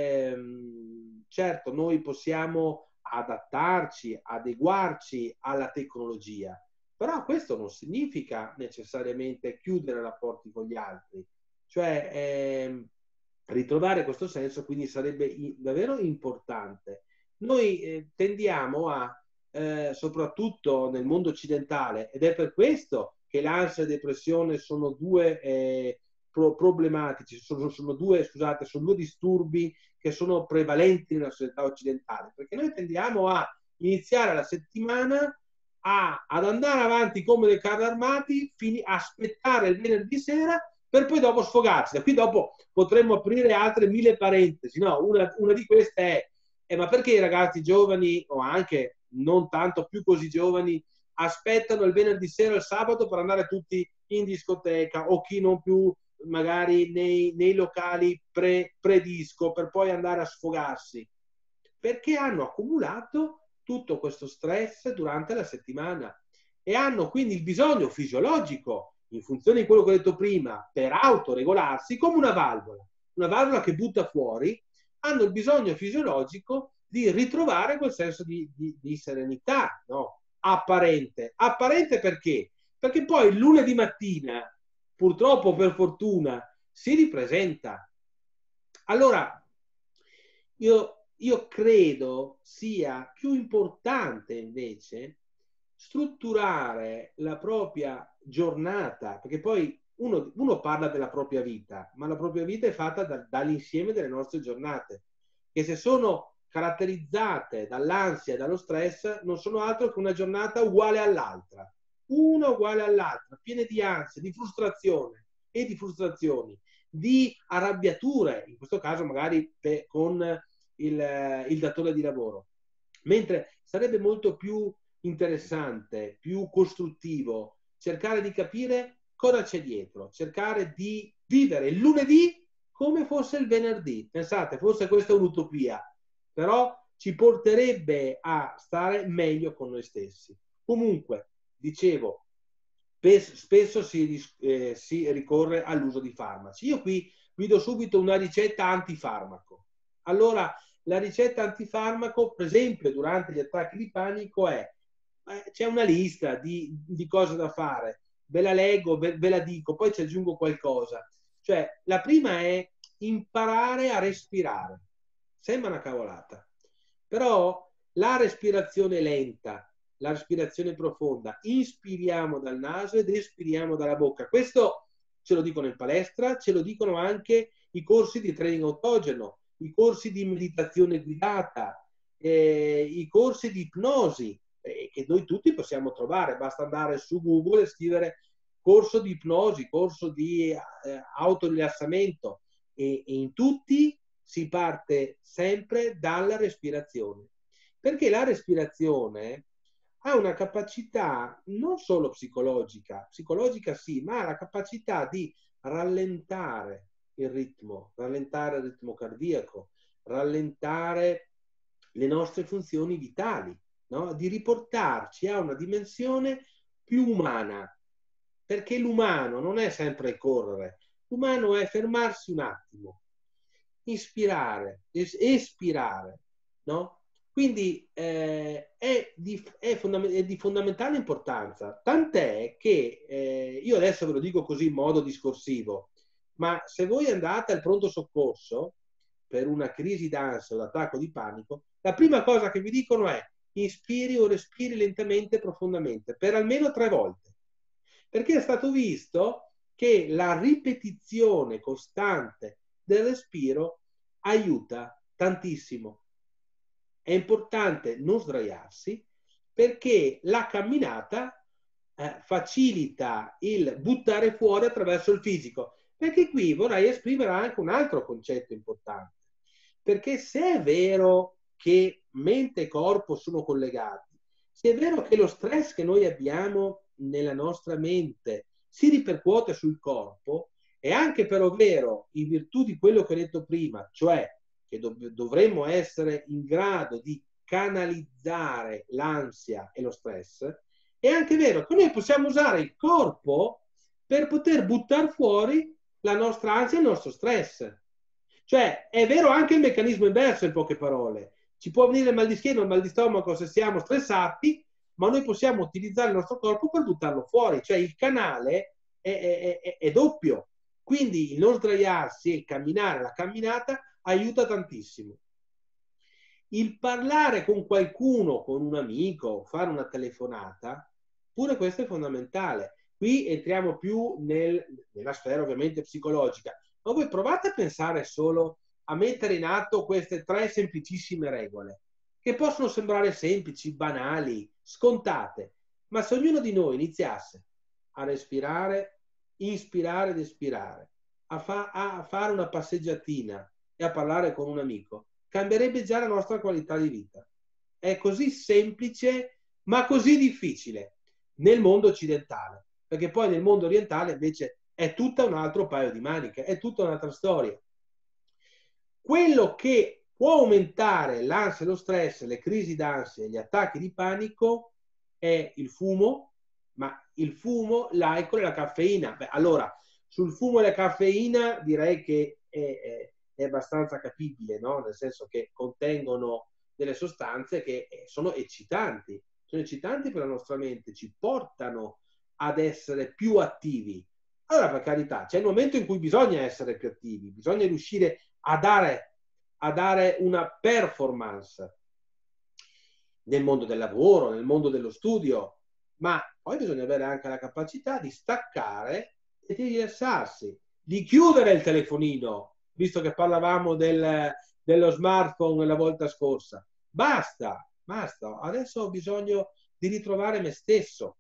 certo noi possiamo adattarci, adeguarci alla tecnologia, però questo non significa necessariamente chiudere rapporti con gli altri, cioè ritrovare questo senso quindi sarebbe davvero importante. Noi tendiamo a soprattutto nel mondo occidentale, ed è per questo che l'ansia e la depressione sono due problematici, sono due disturbi che sono prevalenti nella società occidentale, perché noi tendiamo a iniziare la settimana ad andare avanti come dei carri armati, aspettare il venerdì sera per poi dopo sfogarsi. Da qui dopo potremmo aprire altre 1000 parentesi, no? Una di queste è ma perché i ragazzi giovani, o anche non tanto più così giovani, aspettano il venerdì sera e il sabato per andare tutti in discoteca, o chi non più magari nei locali pre-disco, per poi andare a sfogarsi? Perché hanno accumulato tutto questo stress durante la settimana e hanno quindi il bisogno fisiologico, in funzione di quello che ho detto prima, per autoregolarsi, come una valvola che butta fuori. Hanno il bisogno fisiologico di ritrovare quel senso di serenità, no? Apparente perché? Perché poi il lunedì mattina, purtroppo o per fortuna, si ripresenta. Allora io credo sia più importante invece strutturare la propria giornata, perché poi uno parla della propria vita, ma la propria vita è fatta dall'insieme delle nostre giornate, che se sono caratterizzate dall'ansia e dallo stress non sono altro che una giornata uguale all'altra, una uguale all'altra, piene di ansia, di frustrazione e di frustrazioni, di arrabbiature, in questo caso magari con il datore di lavoro. Mentre sarebbe molto più interessante, più costruttivo cercare di capire cosa c'è dietro, cercare di vivere il lunedì come fosse il venerdì. Pensate, forse questa è un'utopia, però ci porterebbe a stare meglio con noi stessi. Comunque, dicevo, spesso si ricorre all'uso di farmaci. Io qui vi do subito una ricetta antifarmaco. Allora, la ricetta antifarmaco, per esempio, durante gli attacchi di panico c'è una lista di cose da fare, ve la leggo, ve la dico, poi ci aggiungo qualcosa. Cioè, la prima è imparare a respirare. Sembra una cavolata, però la respirazione lenta, la respirazione profonda, inspiriamo dal naso ed espiriamo dalla bocca. Questo ce lo dicono in palestra, ce lo dicono anche i corsi di training autogeno, i corsi di meditazione guidata, i corsi di ipnosi, che noi tutti possiamo trovare. Basta andare su Google e scrivere corso di ipnosi, corso di autorilassamento, e in tutti si parte sempre dalla respirazione, perché la respirazione ha una capacità non solo psicologica sì, ma ha la capacità di rallentare il ritmo cardiaco, rallentare le nostre funzioni vitali, no? Di riportarci a una dimensione più umana, perché l'umano non è sempre correre, l'umano è fermarsi un attimo, ispirare, espirare, no? Quindi è di fondamentale importanza, tant'è che io adesso ve lo dico così in modo discorsivo, ma se voi andate al pronto soccorso per una crisi d'ansia o d'attacco di panico, la prima cosa che vi dicono è inspiri o respiri lentamente e profondamente per almeno 3 volte, perché è stato visto che la ripetizione costante del respiro aiuta tantissimo. È importante non sdraiarsi, perché la camminata facilita il buttare fuori attraverso il fisico, perché qui vorrei esprimere anche un altro concetto importante, perché se è vero che mente e corpo sono collegati, se è vero che lo stress che noi abbiamo nella nostra mente si ripercuote sul corpo, è anche però vero, in virtù di quello che ho detto prima, cioè che dovremmo essere in grado di canalizzare l'ansia e lo stress, è anche vero che noi possiamo usare il corpo per poter buttare fuori la nostra ansia e il nostro stress. Cioè, è vero anche il meccanismo inverso, in poche parole. Ci può venire il mal di schiena o il mal di stomaco se siamo stressati, ma noi possiamo utilizzare il nostro corpo per buttarlo fuori. Cioè, il canale è doppio. Quindi il non sdraiarsi e il camminare, la camminata, aiuta tantissimo. Il parlare con qualcuno, con un amico, fare una telefonata, pure questo è fondamentale. Qui entriamo più nella sfera ovviamente psicologica, ma voi provate a pensare solo a mettere in atto queste 3 semplicissime regole, che possono sembrare semplici, banali, scontate, ma se ognuno di noi iniziasse a respirare, inspirare ed espirare, a fare una passeggiatina e a parlare con un amico, cambierebbe già la nostra qualità di vita. È così semplice, ma così difficile nel mondo occidentale, perché poi nel mondo orientale invece è tutta un altro paio di maniche, è tutta un'altra storia. Quello che può aumentare l'ansia e lo stress, le crisi d'ansia e gli attacchi di panico è il fumo, ma il fumo, l'alcol e la caffeina. Beh, allora, sul fumo e la caffeina direi che è abbastanza capibile, no? Nel senso che contengono delle sostanze che sono eccitanti per la nostra mente, ci portano ad essere più attivi. Allora, per carità, c'è il momento in cui bisogna essere più attivi, bisogna riuscire a dare una performance nel mondo del lavoro, nel mondo dello studio, ma poi bisogna avere anche la capacità di staccare e di rilassarsi, di chiudere il telefonino, visto che parlavamo dello smartphone la volta scorsa. Basta, adesso ho bisogno di ritrovare me stesso.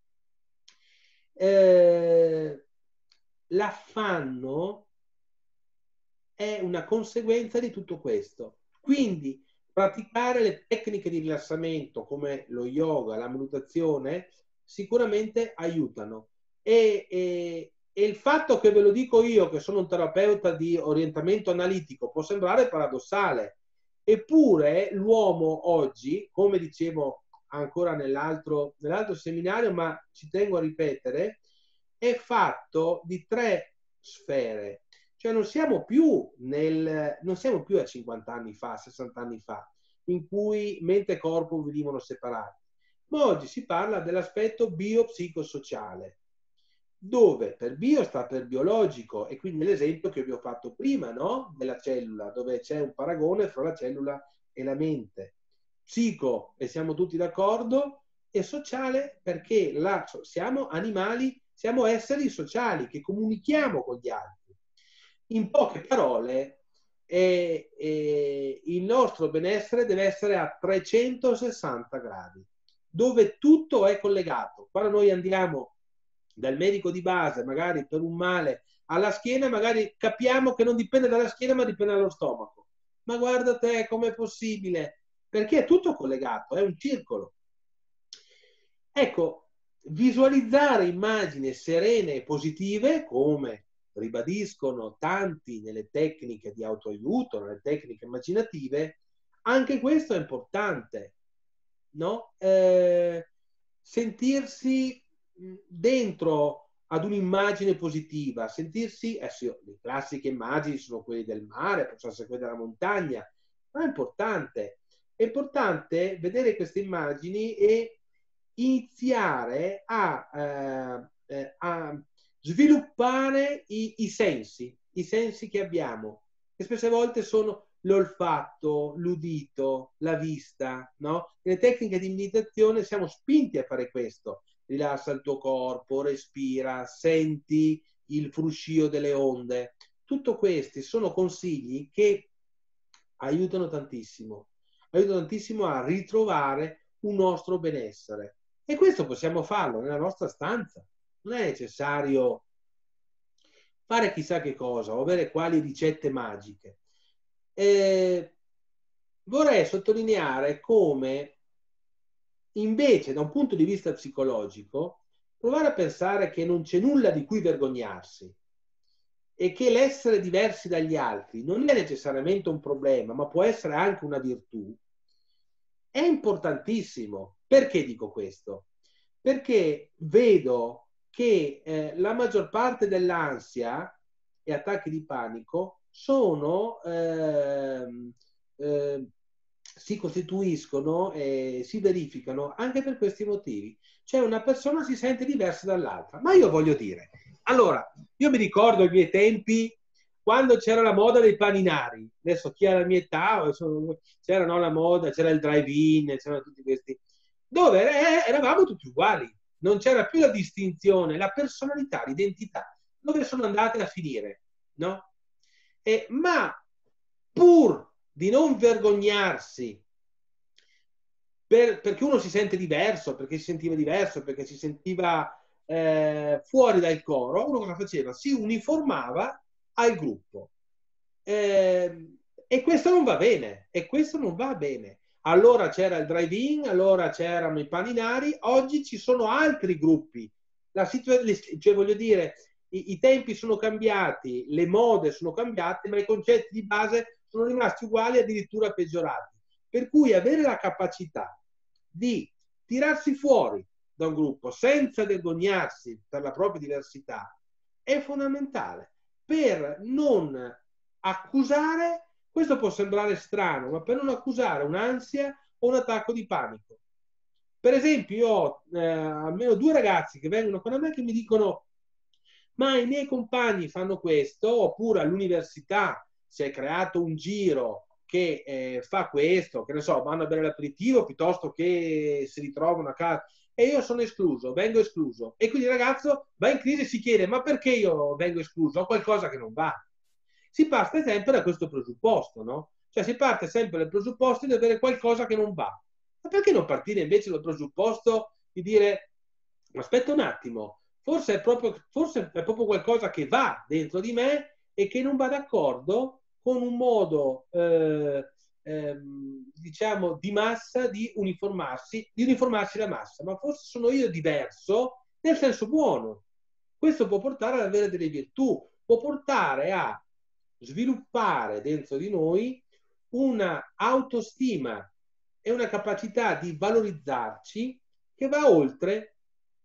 L'affanno è una conseguenza di tutto questo. Quindi praticare le tecniche di rilassamento come lo yoga, la meditazione sicuramente aiutano. E il fatto che ve lo dico io, che sono un terapeuta di orientamento analitico, può sembrare paradossale. Eppure l'uomo oggi, come dicevo ancora nell'altro seminario, ma ci tengo a ripetere, è fatto di 3 sfere. Cioè non siamo più a 50 anni fa, 60 anni fa, in cui mente e corpo venivano separati. Ma oggi si parla dell'aspetto biopsicosociale, dove per bio sta per biologico, e quindi l'esempio che vi ho fatto prima, no? Della cellula, dove c'è un paragone fra la cellula e la mente. Psico, e siamo tutti d'accordo, e sociale perché siamo animali, siamo esseri sociali che comunichiamo con gli altri. In poche parole, il nostro benessere deve essere a 360 gradi, dove tutto è collegato. Quando noi andiamo dal medico di base, magari per un male alla schiena, magari capiamo che non dipende dalla schiena, ma dipende dallo stomaco. ma guarda te com'è possibile, perché è tutto collegato, è un circolo. Ecco, visualizzare immagini serene e positive, come ribadiscono tanti nelle tecniche di autoaiuto, nelle tecniche immaginative, anche questo è importante, no? Sentirsi dentro ad un'immagine positiva, sentirsi, sì, le classiche immagini sono quelle del mare, possono essere quelle della montagna, ma è importante vedere queste immagini e iniziare a sviluppare i sensi che abbiamo, che spesse volte sono l'olfatto, l'udito, la vista, no? Nelle tecniche di meditazione siamo spinti a fare questo. Rilassa il tuo corpo, respira, senti il fruscio delle onde. Tutto questi sono consigli che aiutano tantissimo a ritrovare un nostro benessere. E questo possiamo farlo nella nostra stanza. Non è necessario fare chissà che cosa o avere quali ricette magiche. Vorrei sottolineare come invece, da un punto di vista psicologico, provare a pensare che non c'è nulla di cui vergognarsi e che l'essere diversi dagli altri non è necessariamente un problema, ma può essere anche una virtù, è importantissimo. Perché dico questo? Perché vedo che la maggior parte dell'ansia e attacchi di panico si costituiscono e si verificano anche per questi motivi. Cioè una persona si sente diversa dall'altra. Ma io voglio dire, allora, io mi ricordo i miei tempi quando c'era la moda dei paninari. Adesso chi ha la mia età, c'era la moda, c'era il drive-in, c'erano tutti questi, dove eravamo tutti uguali. Non c'era più la distinzione, la personalità, l'identità. Dove sono andate a finire, no? Ma pur di non vergognarsi perché uno si sente diverso, perché si sentiva diverso, perché si sentiva fuori dal coro, uno cosa faceva? Si uniformava al gruppo. E questo non va bene, Allora c'era il drive-in, allora c'erano i paninari, oggi ci sono altri gruppi. Cioè voglio dire, i tempi sono cambiati, le mode sono cambiate, ma i concetti di base sono rimasti uguali, addirittura peggiorati. Per cui avere la capacità di tirarsi fuori da un gruppo senza vergognarsi per la propria diversità è fondamentale per non accusare, questo può sembrare strano, ma per non accusare un'ansia o un attacco di panico. Per esempio, io ho almeno 2 ragazzi che vengono con me che mi dicono: ma i miei compagni fanno questo, oppure all'università si è creato un giro che fa questo, che ne so, vanno a bere l'aperitivo piuttosto che si ritrovano a casa, e io sono escluso, vengo escluso. E quindi il ragazzo va in crisi e si chiede: ma perché io vengo escluso? Ho qualcosa che non va. Si parte sempre da questo presupposto, no? Cioè si parte sempre dal presupposto di avere qualcosa che non va. Ma perché non partire invece dal presupposto di dire: aspetta un attimo, forse è proprio qualcosa che va dentro di me e che non va d'accordo con un modo diciamo di massa di uniformarsi la massa, ma forse sono io diverso nel senso buono. Questo può portare ad avere delle virtù, può portare a sviluppare dentro di noi una autostima e una capacità di valorizzarci che va oltre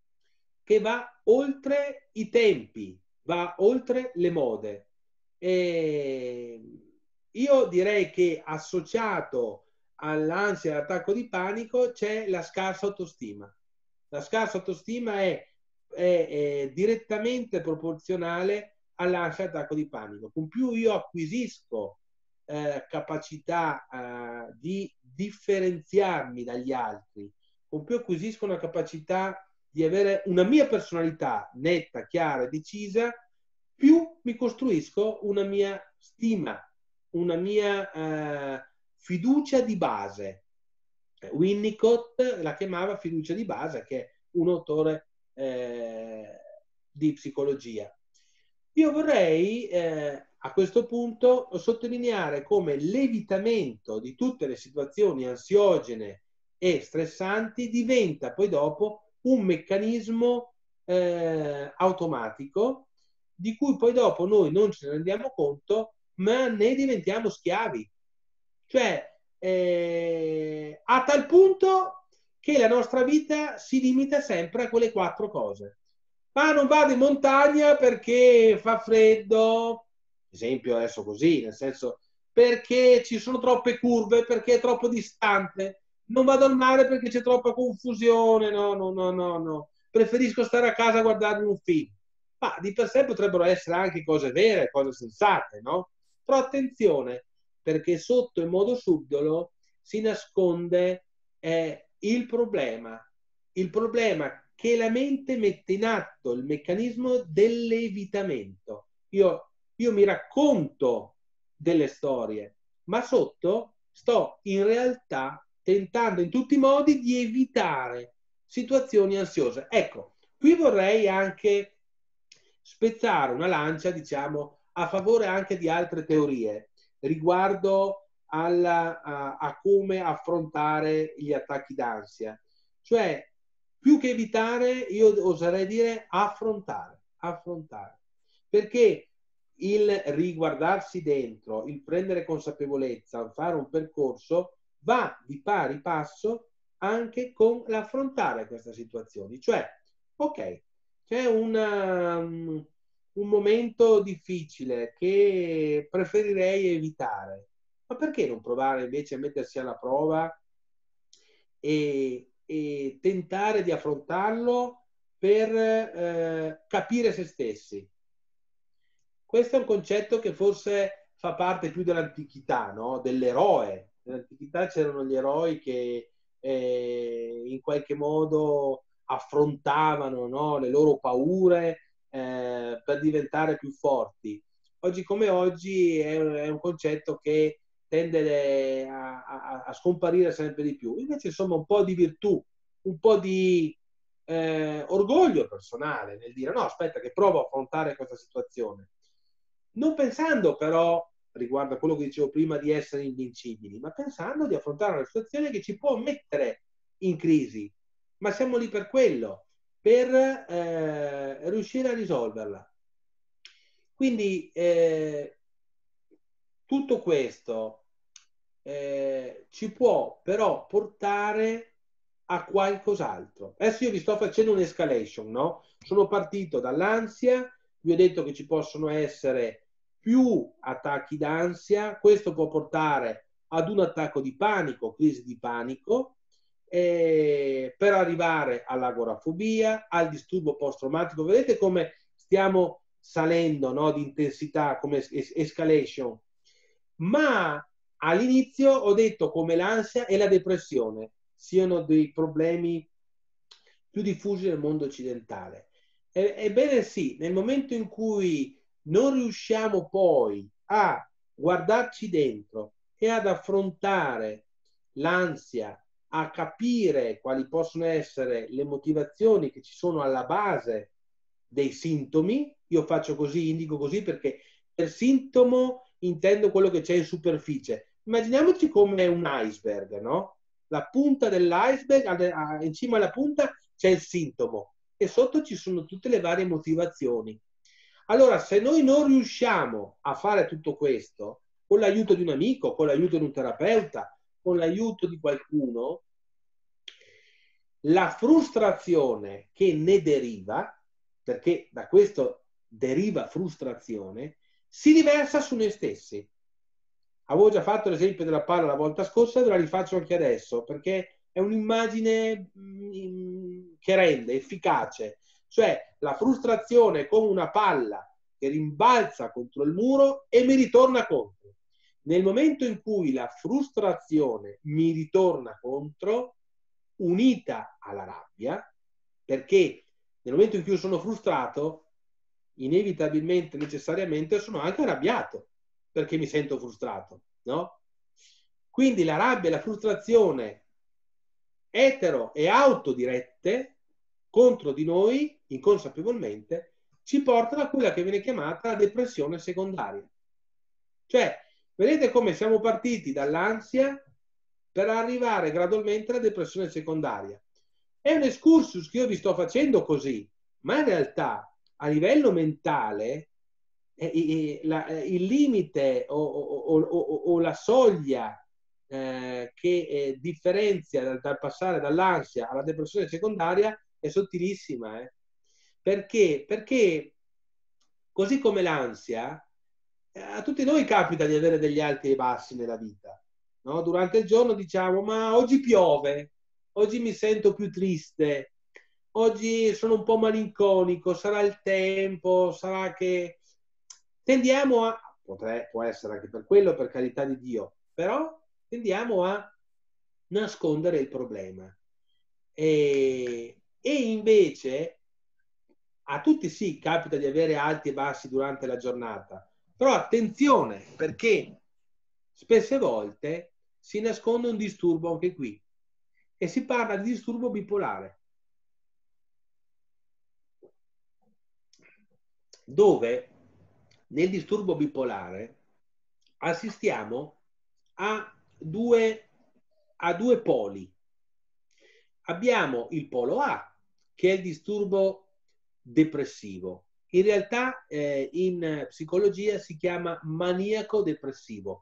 i tempi, va oltre le mode. E io direi che associato all'ansia e all'attacco di panico c'è la scarsa autostima. La scarsa autostima è direttamente proporzionale all'ansia e all'attacco di panico. Con più io acquisisco capacità di differenziarmi dagli altri, con più acquisisco una capacità di avere una mia personalità netta, chiara e decisa, più mi costruisco una mia stima, una mia fiducia di base. Winnicott la chiamava fiducia di base, che è un autore di psicologia. Io vorrei a questo punto sottolineare come l'evitamento di tutte le situazioni ansiogene e stressanti diventa poi dopo un meccanismo automatico di cui poi dopo noi non ce ne rendiamo conto, ma ne diventiamo schiavi. Cioè, a tal punto che la nostra vita si limita sempre a quelle 4 cose. Ma non vado in montagna perché fa freddo, esempio adesso così, nel senso, perché ci sono troppe curve, perché è troppo distante, non vado al mare perché c'è troppa confusione, no. Preferisco stare a casa a guardarmi un film. Ma di per sé potrebbero essere anche cose vere, cose sensate, no? Però attenzione, perché sotto in modo subdolo si nasconde il problema che la mente mette in atto il meccanismo dell'evitamento. Io mi racconto delle storie, ma sotto sto in realtà tentando in tutti i modi di evitare situazioni ansiose. Ecco, qui vorrei anche spezzare una lancia, diciamo, a favore anche di altre teorie riguardo a come affrontare gli attacchi d'ansia. Cioè, più che evitare, io oserei dire affrontare. Perché il riguardarsi dentro, il prendere consapevolezza, fare un percorso, va di pari passo anche con l'affrontare queste situazioni. Cioè, ok, c'è un momento difficile che preferirei evitare, ma perché non provare invece a mettersi alla prova e tentare di affrontarlo per capire se stessi? Questo è un concetto che forse fa parte più dell'antichità, no? Dell'eroe. Nell'antichità c'erano gli eroi che in qualche modo affrontavano, no? Le loro paure per diventare più forti. Oggi come oggi è un concetto che tende a scomparire sempre di più. Invece, insomma, un po' di virtù, un po' di orgoglio personale nel dire no, aspetta che provo a affrontare questa situazione. Non pensando però, riguardo a quello che dicevo prima, di essere invincibili, ma pensando di affrontare una situazione che ci può mettere in crisi. Ma siamo lì per quello, per riuscire a risolverla. Quindi tutto questo ci può però portare a qualcos'altro. Adesso io vi sto facendo un'escalation, no? Sono partito dall'ansia, vi ho detto che ci possono essere più attacchi d'ansia, questo può portare ad un attacco di panico, crisi di panico, per arrivare all'agorafobia, al disturbo post-traumatico. Vedete come stiamo salendo, no, di intensità, come escalation. Ma all'inizio ho detto come l'ansia e la depressione siano dei problemi più diffusi nel mondo occidentale. Ebbene sì, nel momento in cui non riusciamo poi a guardarci dentro e ad affrontare l'ansia, a capire quali possono essere le motivazioni che ci sono alla base dei sintomi, io faccio così, indico così perché per sintomo intendo quello che c'è in superficie. Immaginiamoci come un iceberg, no? La punta dell'iceberg, in cima alla punta c'è il sintomo e sotto ci sono tutte le varie motivazioni. Allora, se noi non riusciamo a fare tutto questo, con l'aiuto di un amico, con l'aiuto di un terapeuta, con l'aiuto di qualcuno, la frustrazione che ne deriva, perché da questo deriva frustrazione, si riversa su noi stessi. Avevo già fatto l'esempio della palla la volta scorsa, ve la rifaccio anche adesso, perché è un'immagine che rende efficace. Cioè, la frustrazione è come una palla che rimbalza contro il muro e mi ritorna contro. Nel momento in cui la frustrazione mi ritorna contro, unita alla rabbia, perché nel momento in cui io sono frustrato, inevitabilmente, necessariamente, sono anche arrabbiato, perché mi sento frustrato, no? Quindi la rabbia e la frustrazione etero e autodirette contro di noi, inconsapevolmente, ci portano a quella che viene chiamata depressione secondaria. Cioè, vedete come siamo partiti dall'ansia per arrivare gradualmente alla depressione secondaria. È un excursus che io vi sto facendo così, ma in realtà a livello mentale il limite o la soglia che differenzia dal passare dall'ansia alla depressione secondaria è sottilissima. Perché? Perché così come l'ansia, a tutti noi capita di avere degli alti e bassi nella vita. No? Durante il giorno diciamo, ma oggi piove, oggi mi sento più triste, oggi sono un po' malinconico, sarà il tempo, sarà che... Tendiamo a, può essere anche per quello, per carità di Dio, però tendiamo a nascondere il problema. E invece a tutti sì, capita di avere alti e bassi durante la giornata, però attenzione, perché spesse volte si nasconde un disturbo anche qui e si parla di disturbo bipolare, dove nel disturbo bipolare assistiamo a due poli. Abbiamo il polo A, che è il disturbo depressivo. In realtà in psicologia si chiama maniaco depressivo.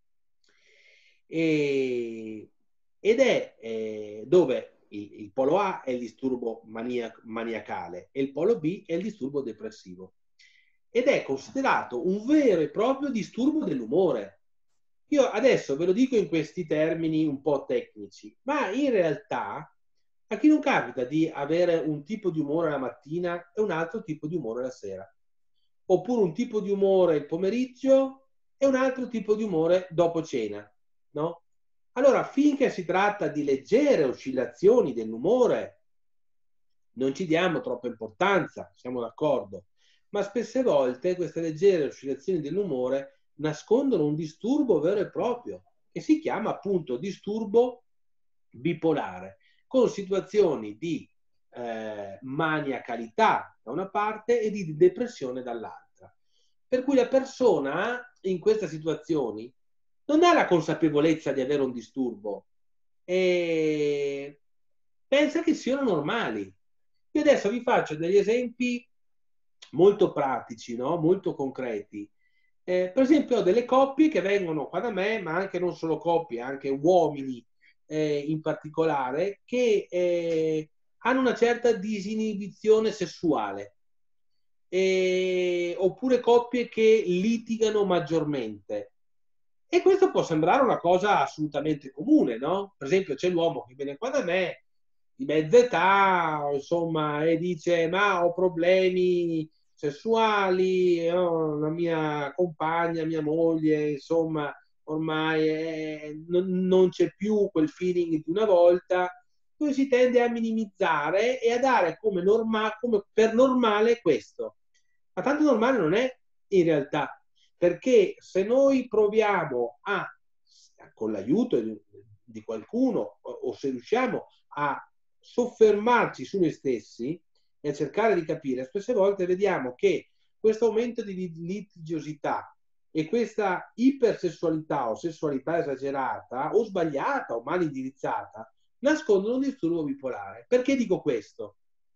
Ed è dove il polo A è il disturbo maniacale e il polo B è il disturbo depressivo. Ed è considerato un vero e proprio disturbo dell'umore. Io adesso ve lo dico in questi termini un po' tecnici, ma in realtà a chi non capita di avere un tipo di umore la mattina e un altro tipo di umore la sera? Oppure un tipo di umore il pomeriggio e un altro tipo di umore dopo cena, no? Allora, finché si tratta di leggere oscillazioni dell'umore, non ci diamo troppa importanza, siamo d'accordo, ma spesse volte queste leggere oscillazioni dell'umore nascondono un disturbo vero e proprio, che si chiama appunto disturbo bipolare, con situazioni di maniacalità da una parte e di depressione dall'altra. Per cui la persona in queste situazioni non ha la consapevolezza di avere un disturbo e pensa che siano normali. Io adesso vi faccio degli esempi molto pratici, no? Molto concreti. Per esempio ho delle coppie che vengono qua da me, ma anche non solo coppie, anche uomini in particolare, che hanno una certa disinibizione sessuale, oppure coppie che litigano maggiormente. E questo può sembrare una cosa assolutamente comune, no? Per esempio c'è l'uomo che viene qua da me, di mezza età, insomma, e dice ma ho problemi sessuali, la mia compagna, mia moglie, insomma, ormai non c'è più quel feeling di una volta, poi si tende a minimizzare e a dare come per normale questo. Ma tanto normale non è in realtà, perché se noi proviamo con l'aiuto di qualcuno o se riusciamo a soffermarci su noi stessi e a cercare di capire, spesse volte vediamo che questo aumento di litigiosità e questa ipersessualità o sessualità esagerata o sbagliata o mal indirizzata nascondono un disturbo bipolare. Perché dico questo?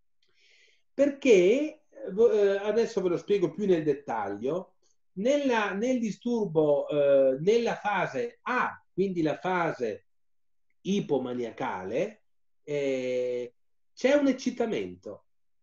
Perché adesso ve lo spiego più nel dettaglio. Nel disturbo, nella fase A, quindi la fase ipomaniacale, c'è un eccitamento,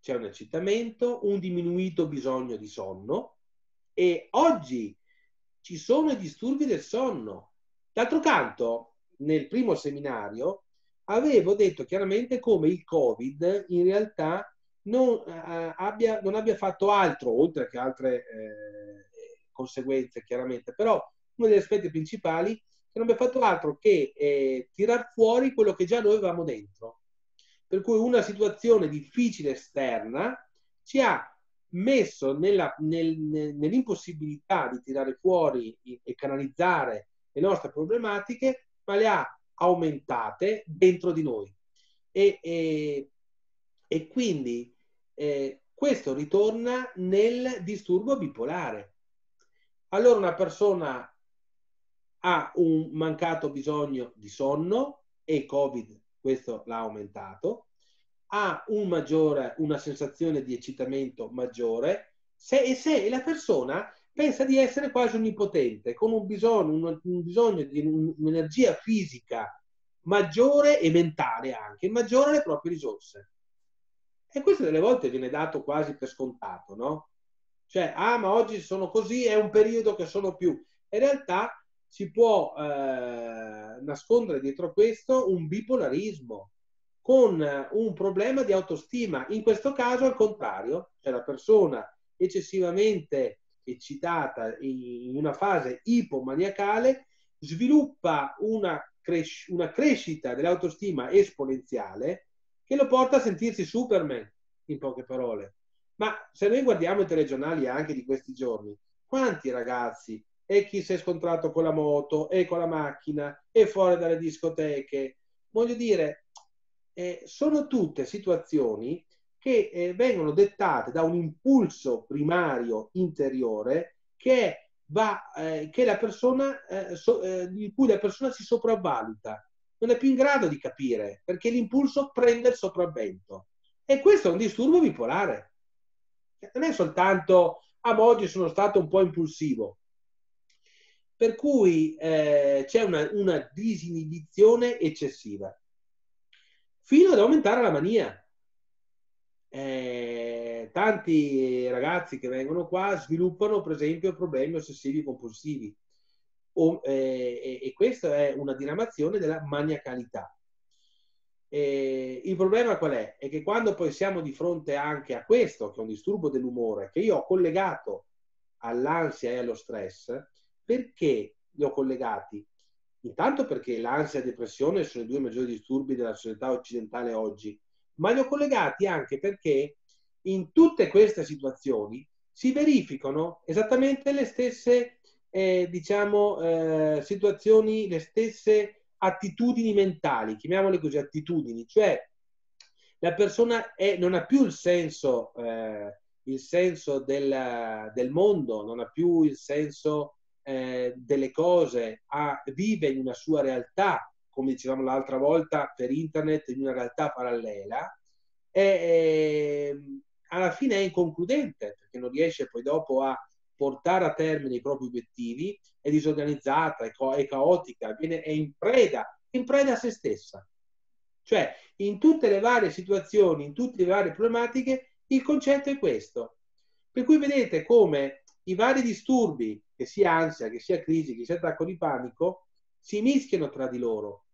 un diminuito bisogno di sonno e oggi ci sono i disturbi del sonno. D'altro canto, nel primo seminario avevo detto chiaramente come il Covid in realtà non abbia fatto altro, oltre che altre conseguenze chiaramente, però uno degli aspetti principali che non abbia fatto altro che tirar fuori quello che già noi avevamo dentro. Per cui una situazione difficile esterna ci ha messo nell'impossibilità di tirare fuori e canalizzare le nostre problematiche, ma le ha aumentate dentro di noi. E quindi questo ritorna nel disturbo bipolare. Allora una persona ha un mancato bisogno di sonno, e il Covid questo l'ha aumentato, ha una sensazione di eccitamento maggiore, e la persona pensa di essere quasi onnipotente, con un bisogno di un'energia fisica maggiore e mentale anche, maggiore alle proprie risorse. E questo delle volte viene dato quasi per scontato, no? Cioè, ma oggi sono così, è un periodo che sono più. In realtà si può nascondere dietro questo un bipolarismo, con un problema di autostima. In questo caso, al contrario, cioè la persona eccessivamente eccitata in una fase ipomaniacale sviluppa una crescita dell'autostima esponenziale che lo porta a sentirsi Superman, in poche parole. Ma se noi guardiamo i telegiornali anche di questi giorni, quanti ragazzi e chi si è scontrato con la moto e con la macchina e fuori dalle discoteche, voglio dire, sono tutte situazioni che vengono dettate da un impulso primario interiore che la persona, in cui la persona si sopravvaluta, non è più in grado di capire perché l'impulso prende il sopravvento. E questo è un disturbo bipolare. Non è soltanto ma oggi sono stato un po' impulsivo. Per cui c'è una disinibizione eccessiva, fino ad aumentare la mania. Tanti ragazzi che vengono qua sviluppano, per esempio, problemi ossessivi compulsivi. E questa è una diramazione della maniacalità. Il problema qual è? È che quando poi siamo di fronte anche a questo, che è un disturbo dell'umore, che io ho collegato all'ansia e allo stress, perché li ho collegati? Intanto perché l'ansia e la depressione sono i due maggiori disturbi della società occidentale oggi, ma li ho collegati anche perché in tutte queste situazioni si verificano esattamente le stesse situazioni, le stesse attitudini mentali, chiamiamole così, attitudini, cioè la persona non ha più il senso del mondo, non ha più il senso delle cose, vive in una sua realtà, come dicevamo l'altra volta, per internet, in una realtà parallela, alla fine è inconcludente, perché non riesce poi dopo a portare a termine i propri obiettivi, è disorganizzata, è caotica, è in preda a se stessa. Cioè, in tutte le varie situazioni, in tutte le varie problematiche, il concetto è questo. Per cui vedete come i vari disturbi, che sia ansia, che sia crisi, che sia attacco di panico, si mischiano tra di loro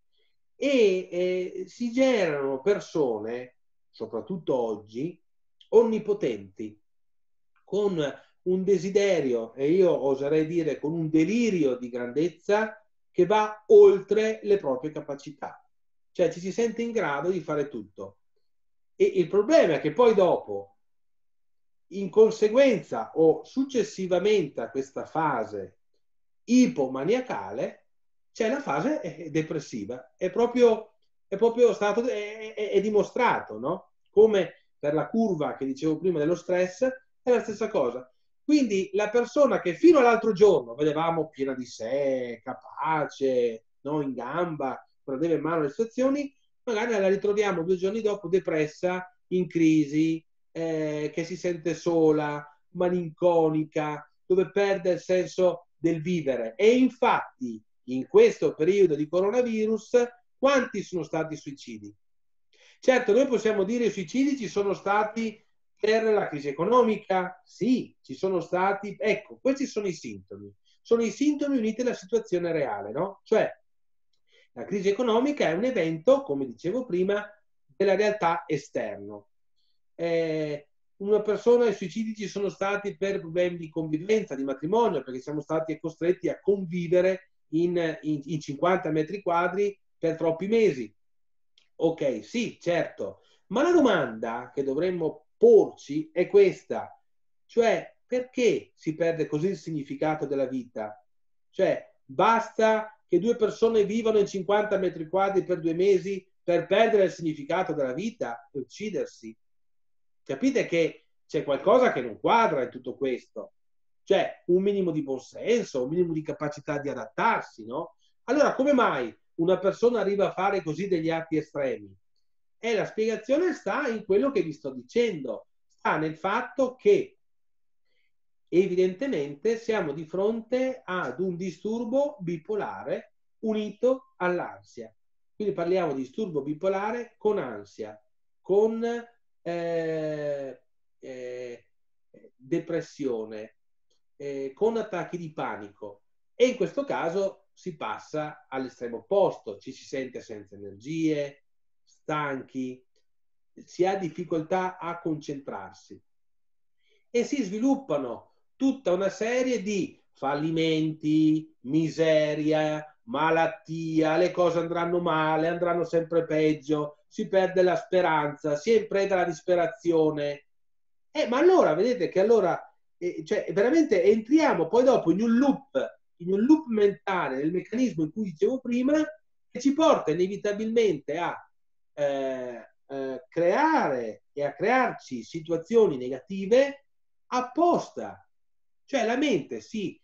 e si generano persone, soprattutto oggi, onnipotenti, con un desiderio, e io oserei dire con un delirio di grandezza che va oltre le proprie capacità. Cioè ci si sente in grado di fare tutto. E il problema è che poi dopo, in conseguenza o successivamente a questa fase ipomaniacale, c'è la fase depressiva. È proprio stato, è dimostrato, no? Come per la curva che dicevo prima dello stress, è la stessa cosa. Quindi la persona che fino all'altro giorno vedevamo piena di sé, capace, no, in gamba, prendeva in mano le situazioni, magari la ritroviamo 2 giorni dopo depressa, in crisi, che si sente sola, malinconica, dove perde il senso del vivere. E infatti in questo periodo di coronavirus quanti sono stati i suicidi? Certo, noi possiamo dire che i suicidi ci sono stati per la crisi economica, sì, ci sono stati, ecco, questi sono i sintomi uniti alla situazione reale, no? Cioè, la crisi economica è un evento, come dicevo prima, della realtà esterno. Una persona, i suicidi ci sono stati per problemi di convivenza, di matrimonio, perché siamo stati costretti a convivere in 50 metri quadri per troppi mesi. Ok, sì, certo, ma la domanda che dovremmo porci è questa, cioè perché si perde così il significato della vita? Cioè basta che 2 persone vivano in 50 metri quadri per 2 mesi per perdere il significato della vita e uccidersi? Capite che c'è qualcosa che non quadra in tutto questo? Cioè un minimo di buonsenso, un minimo di capacità di adattarsi, no? Allora, come mai una persona arriva a fare così degli atti estremi? E la spiegazione sta in quello che vi sto dicendo, sta nel fatto che evidentemente siamo di fronte ad un disturbo bipolare unito all'ansia. Quindi parliamo di disturbo bipolare con ansia, con depressione, con attacchi di panico, e in questo caso si passa all'estremo opposto, ci si sente senza energie, stanchi, si ha difficoltà a concentrarsi e si sviluppano tutta una serie di fallimenti, miseria, malattia, le cose andranno male, andranno sempre peggio, si perde la speranza, si è in preda alla disperazione. Ma allora vedete che allora cioè, veramente entriamo poi dopo in un loop mentale, nel meccanismo in cui dicevo prima, che ci porta inevitabilmente a creare e a crearci situazioni negative apposta. Cioè la mente si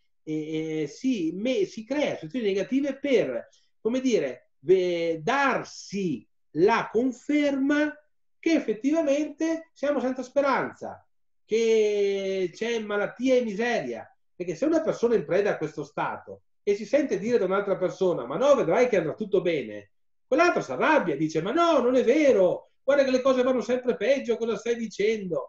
crea situazioni negative per, come dire, darsi la conferma che effettivamente siamo senza speranza, che c'è malattia e miseria. Perché se una persona è in preda a questo stato e si sente dire da un'altra persona ma no, vedrai che andrà tutto bene, quell'altro si arrabbia, dice ma no, non è vero, guarda che le cose vanno sempre peggio, cosa stai dicendo?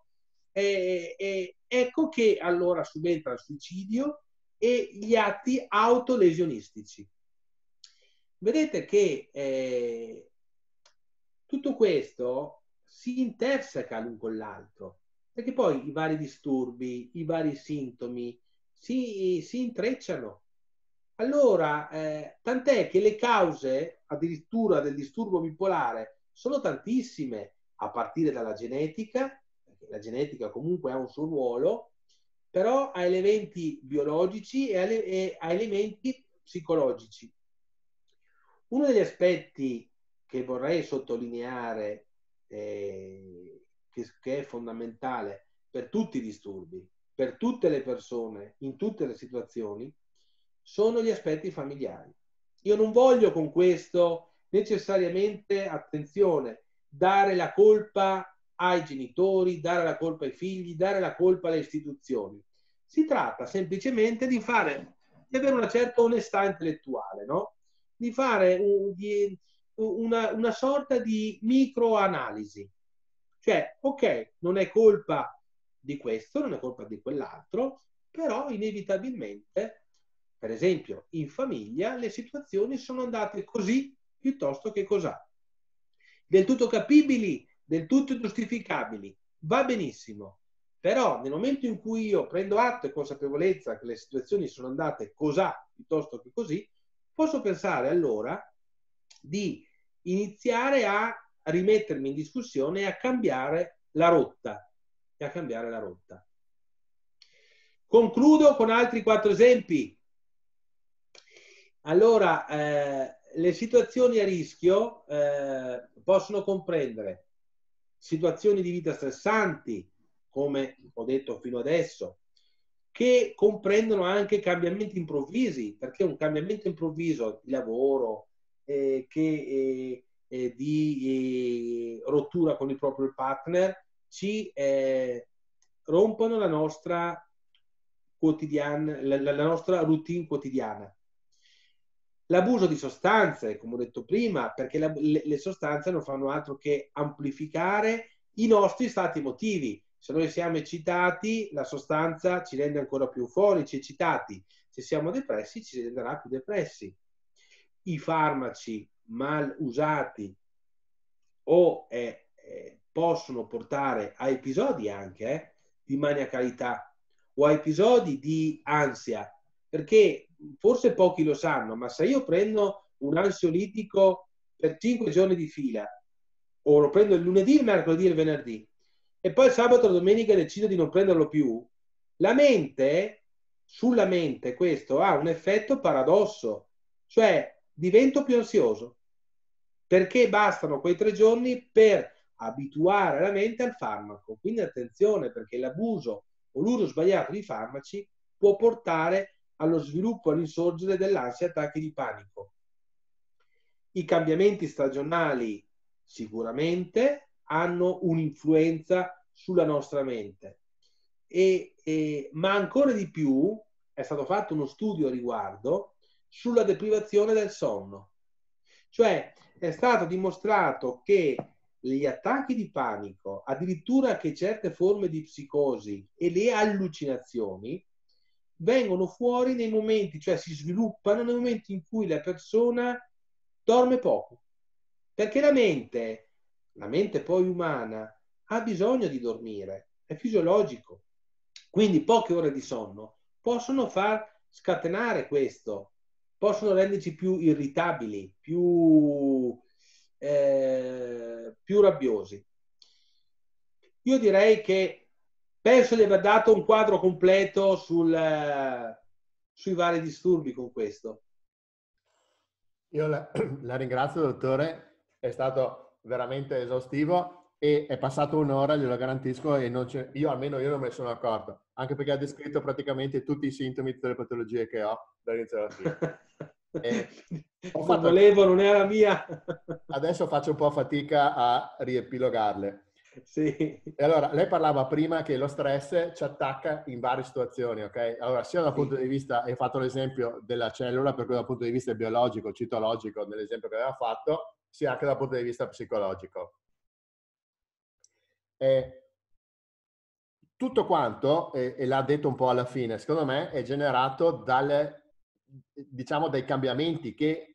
Ecco che allora subentra il suicidio e gli atti autolesionistici. Vedete che tutto questo si interseca l'un con l'altro, perché poi i vari disturbi, i vari sintomi si intrecciano. Allora, tant'è che le cause addirittura del disturbo bipolare sono tantissime, a partire dalla genetica, perché la genetica comunque ha un suo ruolo, però ha elementi biologici e ha elementi psicologici. Uno degli aspetti che vorrei sottolineare, che è fondamentale per tutti i disturbi, per tutte le persone, in tutte le situazioni, sono gli aspetti familiari. Io non voglio con questo necessariamente, attenzione, dare la colpa ai genitori, dare la colpa ai figli, dare la colpa alle istituzioni. Si tratta semplicemente di avere una certa onestà intellettuale, no? Di fare una sorta di microanalisi. Cioè, ok, non è colpa di questo, non è colpa di quell'altro, però inevitabilmente, per esempio, in famiglia le situazioni sono andate così piuttosto che cos'ha. Del tutto capibili, del tutto giustificabili, va benissimo. Però nel momento in cui io prendo atto e consapevolezza che le situazioni sono andate cos'ha piuttosto che così, posso pensare allora di iniziare a rimettermi in discussione e a cambiare la rotta. Concludo con altri 4 esempi. Allora, le situazioni a rischio possono comprendere situazioni di vita stressanti, come ho detto fino adesso, che comprendono anche cambiamenti improvvisi, perché un cambiamento improvviso di lavoro, di rottura con il proprio partner, ci rompono la nostra quotidiana, la nostra routine quotidiana. L'abuso di sostanze, come ho detto prima, perché le sostanze non fanno altro che amplificare i nostri stati emotivi. Se noi siamo eccitati, la sostanza ci rende ancora più euforici, eccitati. Se siamo depressi, ci renderà più depressi. I farmaci mal usati o possono portare a episodi anche di maniacalità o a episodi di ansia, perché forse pochi lo sanno, ma se io prendo un ansiolitico per 5 giorni di fila, o lo prendo il lunedì, il mercoledì e il venerdì, e poi il sabato e la domenica decido di non prenderlo più, sulla mente questo ha un effetto paradosso, cioè divento più ansioso, perché bastano quei 3 giorni per abituare la mente al farmaco. Quindi attenzione, perché l'abuso o l'uso sbagliato di farmaci può portare allo sviluppo, all'insorgere dell'ansia e attacchi di panico. I cambiamenti stagionali sicuramente hanno un'influenza sulla nostra mente, ma ancora di più è stato fatto uno studio a riguardo sulla deprivazione del sonno. Cioè è stato dimostrato che gli attacchi di panico, addirittura che certe forme di psicosi e le allucinazioni vengono fuori nei momenti, cioè si sviluppano nei momenti in cui la persona dorme poco. Perché la mente poi umana ha bisogno di dormire, è fisiologico. Quindi poche ore di sonno possono far scatenare questo, possono renderci più irritabili, più rabbiosi. Io direi che penso di aver dato un quadro completo sui vari disturbi con questo. Io la ringrazio, dottore, è stato veramente esaustivo e è passato un'ora, glielo garantisco, e io almeno non me ne sono accorto, anche perché ha descritto praticamente tutti i sintomi, tutte le patologie che ho dall'inizio alla fine. Non volevo, non era mia. Adesso faccio un po' fatica a riepilogarle. Sì. E allora, lei parlava prima che lo stress ci attacca in varie situazioni, ok? Allora, sia dal punto di vista, hai fatto l'esempio della cellula, per cui dal punto di vista biologico, citologico, nell'esempio che aveva fatto, sia anche dal punto di vista psicologico. Tutto quanto, e l'ha detto un po' alla fine, secondo me è generato dai cambiamenti che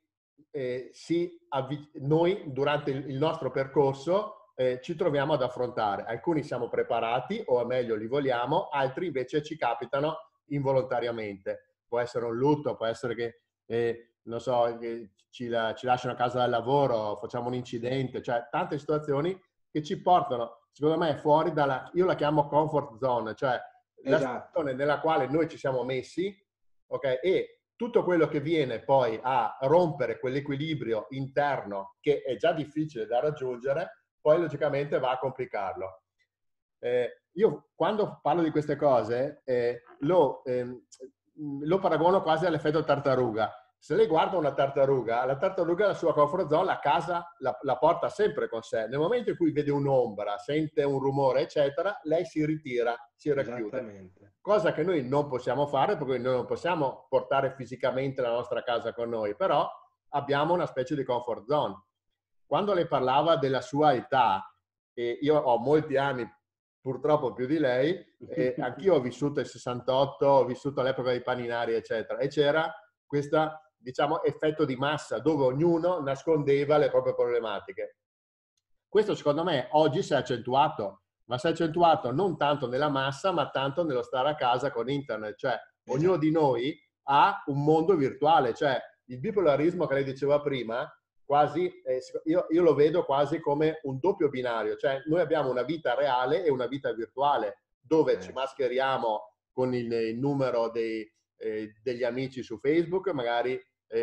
noi durante il nostro percorso ci troviamo ad affrontare. Alcuni siamo preparati, o meglio li vogliamo, altri invece ci capitano involontariamente. Può essere un lutto, può essere che, non so, che ci lasciano a casa dal lavoro, facciamo un incidente, cioè tante situazioni che ci portano, secondo me, fuori io la chiamo comfort zone, cioè la situazione nella quale noi ci siamo messi, ok? E tutto quello che viene poi a rompere quell'equilibrio interno, che è già difficile da raggiungere, poi logicamente va a complicarlo. Io quando parlo di queste cose lo paragono quasi all'effetto tartaruga. Se lei guarda una tartaruga, la tartaruga la sua comfort zone, la casa la porta sempre con sé. Nel momento in cui vede un'ombra, sente un rumore, eccetera, lei si ritira, si racchiude. Cosa che noi non possiamo fare, perché noi non possiamo portare fisicamente la nostra casa con noi, però abbiamo una specie di comfort zone. Quando lei parlava della sua età, e io ho molti anni, purtroppo più di lei, anch'io ho vissuto il 68, ho vissuto l'epoca dei paninari, eccetera, e c'era questo, diciamo, effetto di massa dove ognuno nascondeva le proprie problematiche. Questo secondo me oggi si è accentuato, ma si è accentuato non tanto nella massa, ma tanto nello stare a casa con internet, cioè ognuno di noi ha un mondo virtuale, cioè il bipolarismo che lei diceva prima, quasi, io lo vedo quasi come un doppio binario, cioè noi abbiamo una vita reale e una vita virtuale, dove ci mascheriamo con il numero degli amici su Facebook, magari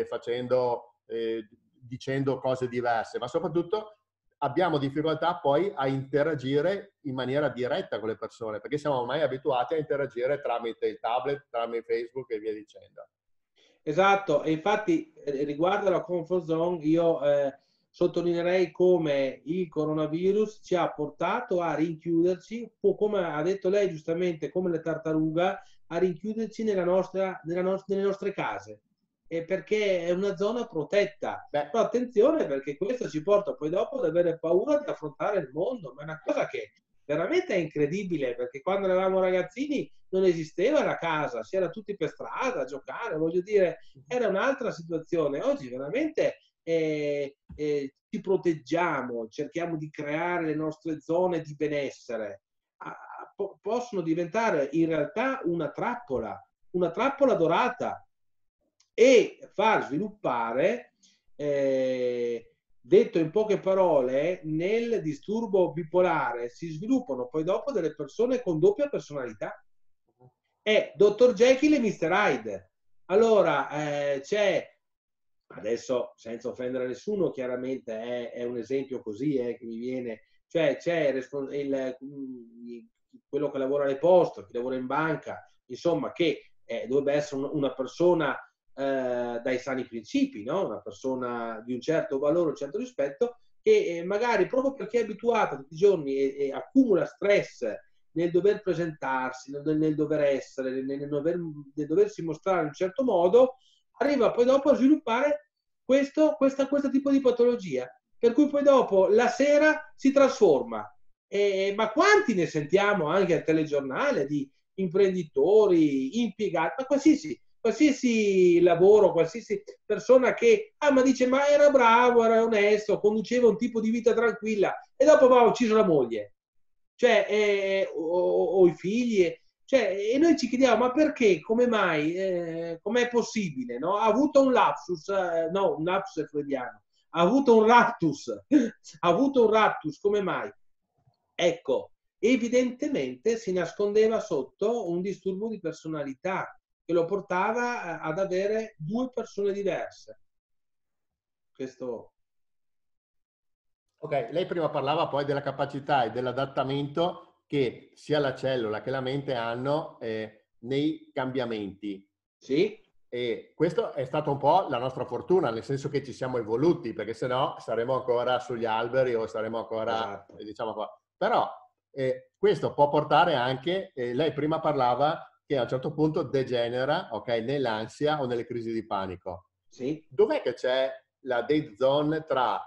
dicendo cose diverse, ma soprattutto abbiamo difficoltà poi a interagire in maniera diretta con le persone, perché siamo ormai abituati a interagire tramite il tablet, tramite Facebook e via dicendo. Esatto, e infatti riguardo alla comfort zone io sottolineerei come il coronavirus ci ha portato a rinchiuderci, come ha detto lei giustamente, come le tartaruga, a rinchiuderci nelle nostre case, perché è una zona protetta. Però attenzione, perché questo ci porta poi dopo ad avere paura di affrontare il mondo, ma è una cosa che veramente è incredibile, perché quando eravamo ragazzini non esisteva la casa, si era tutti per strada a giocare, voglio dire, era un'altra situazione. Oggi veramente ci proteggiamo, cerchiamo di creare le nostre zone di benessere. Possono diventare in realtà una trappola dorata, e far sviluppare, detto in poche parole, nel disturbo bipolare si sviluppano poi dopo delle persone con doppia personalità. È Dr. Jekyll e Mr. Hyde. Allora c'è, adesso senza offendere nessuno, chiaramente è un esempio così che mi viene, cioè c'è quello che lavora alle poste, chi lavora in banca, insomma, che dovrebbe essere una persona dai sani principi, no? Una persona di un certo valore, un certo rispetto, che magari proprio perché è abituata tutti i giorni e accumula stress nel dover presentarsi, nel dover essere, nel doversi mostrare in un certo modo, arriva poi dopo a sviluppare questo tipo di patologia, per cui poi dopo la sera si trasforma. Ma quanti ne sentiamo anche al telegiornale di imprenditori, impiegati, ma qualsiasi lavoro, qualsiasi persona che ma dice ma era bravo, era onesto, conduceva un tipo di vita tranquilla e dopo va ucciso la moglie, cioè o i figli, cioè, e noi ci chiediamo ma perché, come mai, com'è possibile, no? Ha avuto un lapsus, no, un lapsus è freudiano, ha avuto un raptus, ha avuto un raptus, come mai? Ecco, evidentemente si nascondeva sotto un disturbo di personalità che lo portava ad avere due persone diverse. Questo. Ok, lei prima parlava poi della capacità e dell'adattamento che sia la cellula che la mente hanno nei cambiamenti. Sì. E questo è stato un po' la nostra fortuna, nel senso che ci siamo evoluti, perché sennò saremmo ancora sugli alberi o saremmo ancora, esatto, diciamo qua. Però questo può portare anche, lei prima parlava che a un certo punto degenera, ok, nell'ansia o nelle crisi di panico. sì. Dov'è che c'è la dead zone tra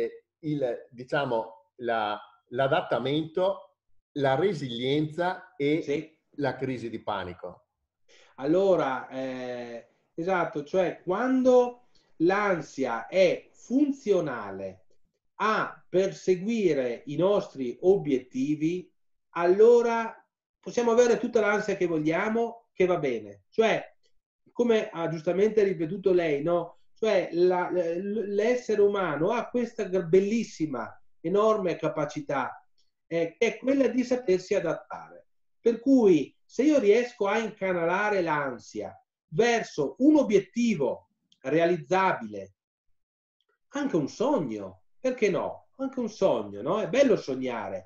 diciamo, l'adattamento, la resilienza e Sì. la crisi di panico? Allora, esatto, cioè quando l'ansia è funzionale a perseguire i nostri obiettivi, allora possiamo avere tutta l'ansia che vogliamo, che va bene. Cioè, come ha giustamente ripetuto lei, no? Cioè l'essere umano ha questa bellissima, enorme capacità, che è quella di sapersi adattare. Per cui se io riesco a incanalare l'ansia verso un obiettivo realizzabile, anche un sogno, perché no? Anche un sogno, no? È bello sognare,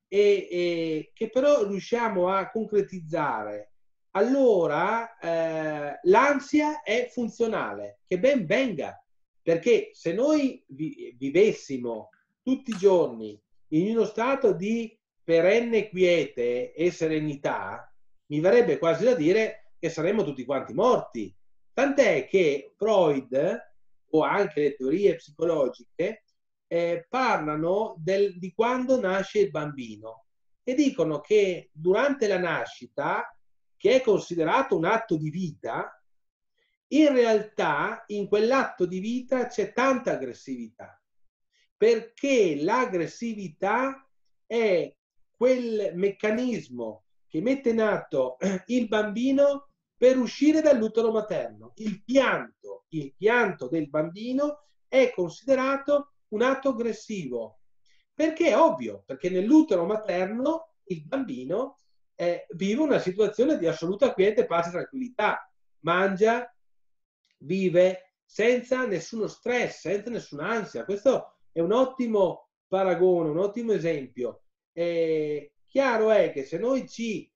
e che però riusciamo a concretizzare, allora l'ansia è funzionale, che ben venga, perché se noi vivessimo tutti i giorni in uno stato di perenne quiete e serenità, mi verrebbe quasi da dire che saremmo tutti quanti morti. Tant'è che Freud o anche le teorie psicologiche parlano di quando nasce il bambino e dicono che durante la nascita, che è considerato un atto di vita, in realtà in quell'atto di vita c'è tanta aggressività, perché l'aggressività è quel meccanismo che mette in atto il bambino per uscire dall'utero materno. Il pianto del bambino è considerato un atto aggressivo. Perché è ovvio, perché nell'utero materno il bambino vive una situazione di assoluta quiete, pace e tranquillità. Mangia, vive senza nessuno stress, senza nessuna ansia. Questo è un ottimo paragone, un ottimo esempio. Chiaro è che se noi ci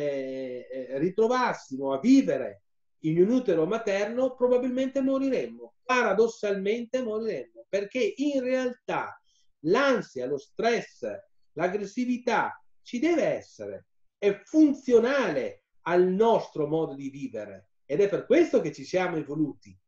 ritrovassimo a vivere in un utero materno, probabilmente moriremmo, paradossalmente moriremmo, perché in realtà l'ansia, lo stress, l'aggressività ci deve essere, è funzionale al nostro modo di vivere ed è per questo che ci siamo evoluti.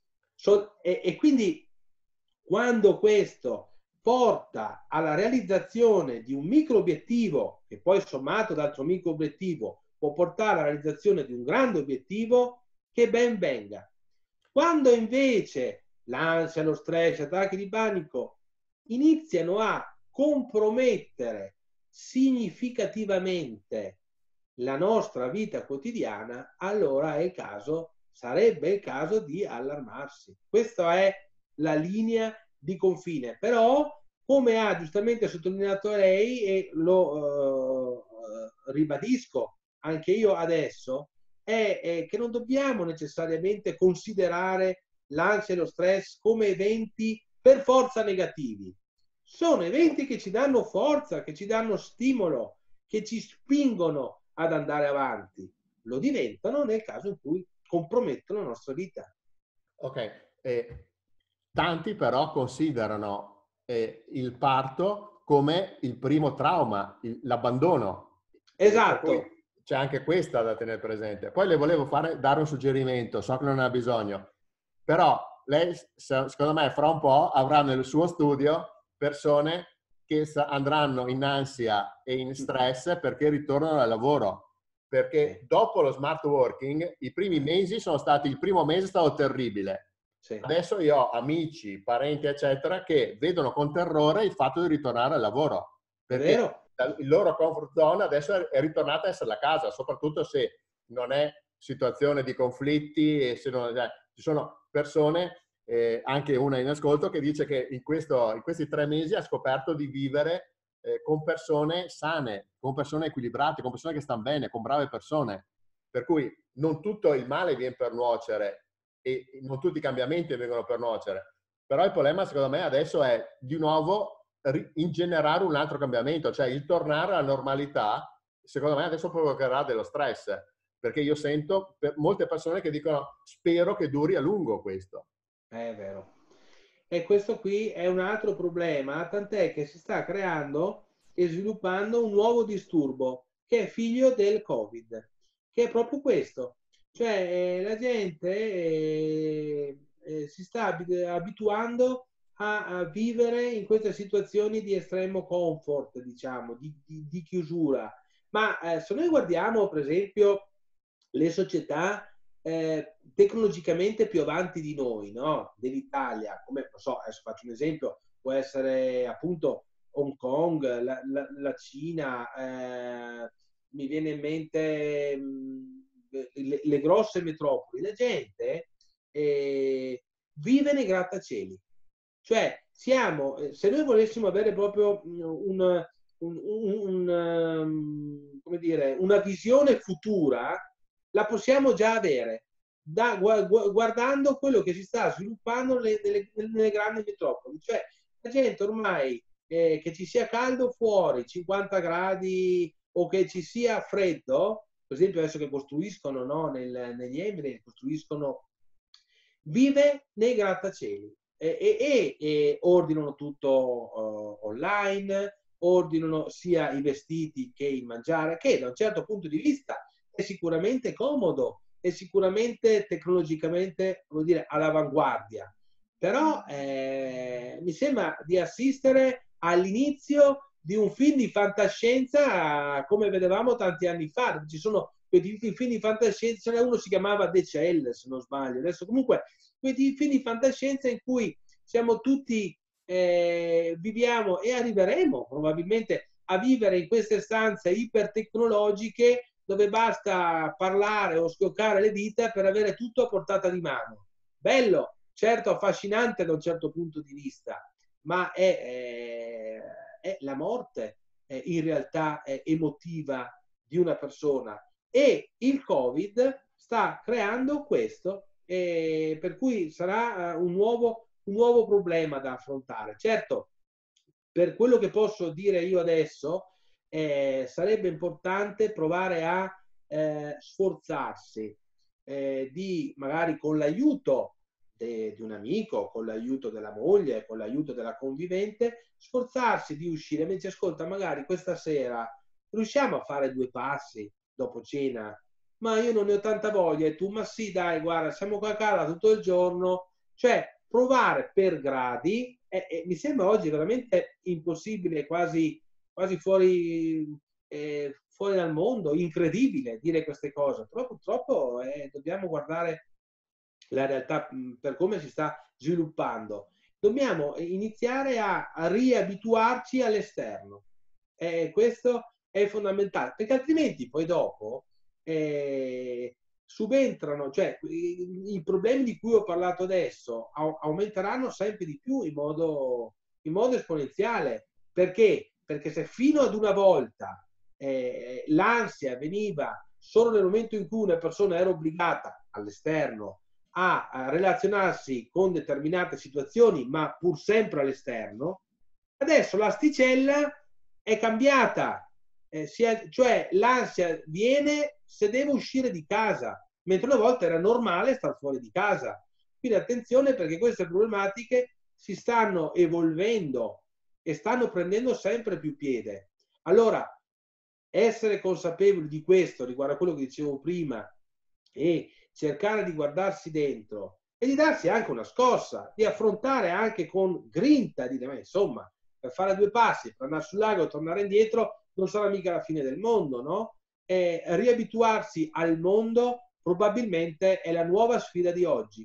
E quindi quando questo porta alla realizzazione di un micro obiettivo, che poi sommato ad altro micro obiettivo può portare alla realizzazione di un grande obiettivo, che ben venga. Quando invece l'ansia, lo stress, gli attacchi di panico iniziano a compromettere significativamente la nostra vita quotidiana, allora sarebbe il caso di allarmarsi. Questa è la linea di confine, però come ha giustamente sottolineato lei e lo ribadisco anche io adesso, è che non dobbiamo necessariamente considerare l'ansia e lo stress come eventi per forza negativi. Sono eventi che ci danno forza, che ci danno stimolo, che ci spingono ad andare avanti. lo diventano nel caso in cui compromettono la nostra vita. Ok, tanti però considerano il parto come il primo trauma, l'abbandono. Per cui Esatto. c'è anche questa da tenere presente. Poi le volevo dare un suggerimento, so che non ne ha bisogno, però lei secondo me fra un po' avrà nel suo studio persone che andranno in ansia e in stress perché ritornano al lavoro. Perché dopo lo smart working, i primi mesi il primo mese è stato terribile. Sì. Adesso io ho amici, parenti, eccetera, che vedono con terrore il fatto di ritornare al lavoro. Perché il loro comfort zone adesso è ritornata a essere la casa, soprattutto se non è situazione di conflitti e se non, ci sono persone, anche una in ascolto, che dice che in questi 3 mesi ha scoperto di vivere con persone sane, con persone equilibrate, con persone che stanno bene, con brave persone. Per cui non tutto il male viene per nuocere e non tutti i cambiamenti vengono per nuocere. Però il problema secondo me adesso è di nuovo ingenerare un altro cambiamento, cioè il tornare alla normalità, secondo me adesso provocherà dello stress, perché io sento molte persone che dicono spero che duri a lungo questo. È vero. E questo qui è un altro problema, tant'è che si sta creando e sviluppando un nuovo disturbo che è figlio del Covid, che è proprio questo. Cioè la gente si sta abituando a vivere in queste situazioni di estremo comfort, diciamo, di chiusura. Ma se noi guardiamo, per esempio, le società tecnologicamente più avanti di noi, no? Dell'Italia, come non so, adesso faccio un esempio, può essere appunto Hong Kong, la Cina, mi viene in mente le grosse metropoli. La gente vive nei grattacieli, cioè siamo, se noi volessimo avere proprio come dire, una visione futura, la possiamo già avere guardando quello che si sta sviluppando nelle grandi metropoli. Cioè la gente ormai, che ci sia caldo fuori, 50 gradi, o che ci sia freddo, per esempio adesso che costruiscono, no, negli Emirati, vive nei grattacieli e ordinano tutto online, ordinano sia i vestiti che il mangiare, che da un certo punto di vista è sicuramente comodo, è sicuramente tecnologicamente, vuol dire, all'avanguardia, però mi sembra di assistere all'inizio di un film di fantascienza come vedevamo tanti anni fa. Ci sono quei film di fantascienza, uno si chiamava The Cell, se non sbaglio, adesso comunque quei film di fantascienza in cui siamo tutti, viviamo e arriveremo probabilmente a vivere in queste stanze ipertecnologiche dove basta parlare o schioccare le dita per avere tutto a portata di mano. Bello, certo affascinante da un certo punto di vista, ma è la morte in realtà emotiva di una persona, e il Covid sta creando questo, per cui sarà un nuovo problema da affrontare. Certo, per quello che posso dire io adesso, sarebbe importante provare a sforzarsi di, magari con l'aiuto di un amico, con l'aiuto della moglie, con l'aiuto della convivente, sforzarsi di uscire. Mi dice, ascolta, magari questa sera riusciamo a fare 2 passi dopo cena? Ma io non ne ho tanta voglia. E tu? Ma sì, dai, guarda, siamo qua a casa tutto il giorno. Cioè, provare per gradi, mi sembra oggi veramente impossibile, quasi fuori dal mondo, incredibile dire queste cose, però purtroppo dobbiamo guardare la realtà per come si sta sviluppando. Dobbiamo iniziare a riabituarci all'esterno. Questo è fondamentale, perché altrimenti poi dopo subentrano, cioè i problemi di cui ho parlato adesso aumenteranno sempre di più in modo esponenziale. Perché? Perché se fino ad una volta l'ansia veniva solo nel momento in cui una persona era obbligata all'esterno a relazionarsi con determinate situazioni, ma pur sempre all'esterno, adesso l'asticella è cambiata. cioè l'ansia viene se devo uscire di casa, mentre una volta era normale star fuori di casa. Quindi attenzione, perché queste problematiche si stanno evolvendo e stanno prendendo sempre più piede. Allora, essere consapevoli di questo riguardo a quello che dicevo prima e cercare di guardarsi dentro e di darsi anche una scossa, di affrontare anche con grinta, di dire, insomma, per fare 2 passi, per andare sul lago e tornare indietro, non sarà mica la fine del mondo, no? E riabituarsi al mondo probabilmente è la nuova sfida di oggi.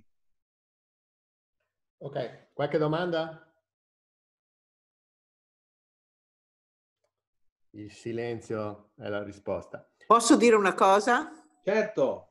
Ok, qualche domanda? Il silenzio è la risposta. Posso dire una cosa? Certo.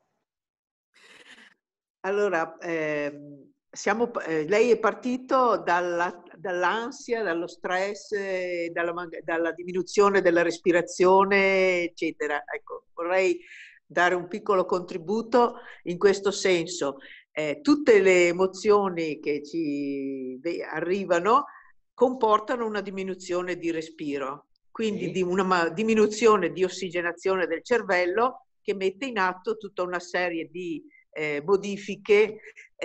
Allora, lei è partito dall'ansia, dallo stress, dalla diminuzione della respirazione, eccetera. Ecco, vorrei dare un piccolo contributo in questo senso. Tutte le emozioni che ci arrivano comportano una diminuzione di respiro, quindi di una diminuzione di ossigenazione del cervello che mette in atto tutta una serie di modifiche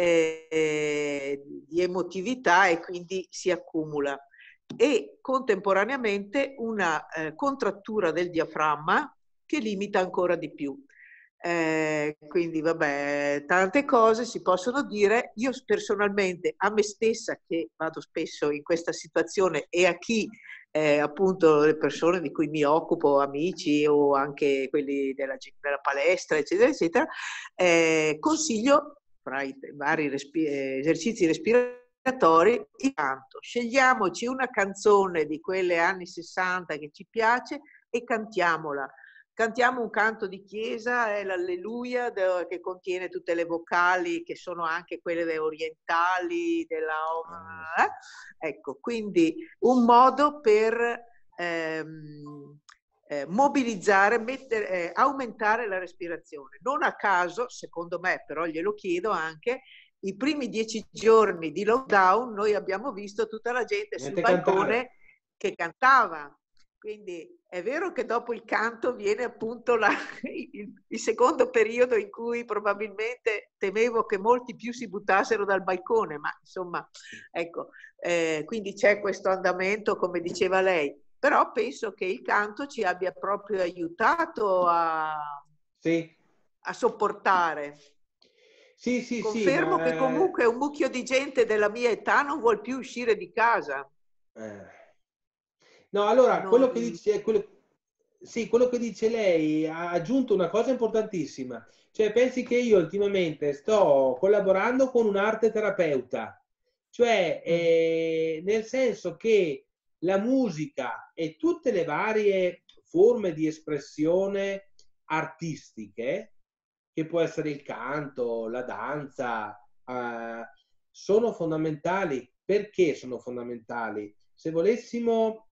di emotività e quindi si accumula. E contemporaneamente una contrattura del diaframma che limita ancora di più. Quindi vabbè, tante cose si possono dire. Io personalmente, a me stessa, che vado spesso in questa situazione, e a chi appunto le persone di cui mi occupo, amici o anche quelli della palestra, eccetera, eccetera, consiglio fra i vari esercizi respiratori il canto. Scegliamoci una canzone di quelle anni 60 che ci piace e cantiamola. Cantiamo un canto di chiesa, è l'Alleluia, che contiene tutte le vocali che sono anche quelle orientali, ecco, quindi un modo per mobilizzare, aumentare la respirazione. Non a caso, secondo me, però glielo chiedo anche, i primi 10 giorni di lockdown noi abbiamo visto tutta la gente sul balcone che cantava. Quindi è vero che dopo il canto viene appunto il secondo periodo in cui probabilmente temevo che molti più si buttassero dal balcone, ma insomma, ecco, quindi c'è questo andamento, come diceva lei, però penso che il canto ci abbia proprio aiutato a sopportare. Sì, confermo che comunque un mucchio di gente della mia età non vuol più uscire di casa. No, allora, quello che dice lei ha aggiunto una cosa importantissima. Cioè, pensi che io ultimamente sto collaborando con un arte terapeuta, cioè nel senso che la musica e tutte le varie forme di espressione artistiche, che può essere il canto, la danza, sono fondamentali. Perché sono fondamentali? Se volessimo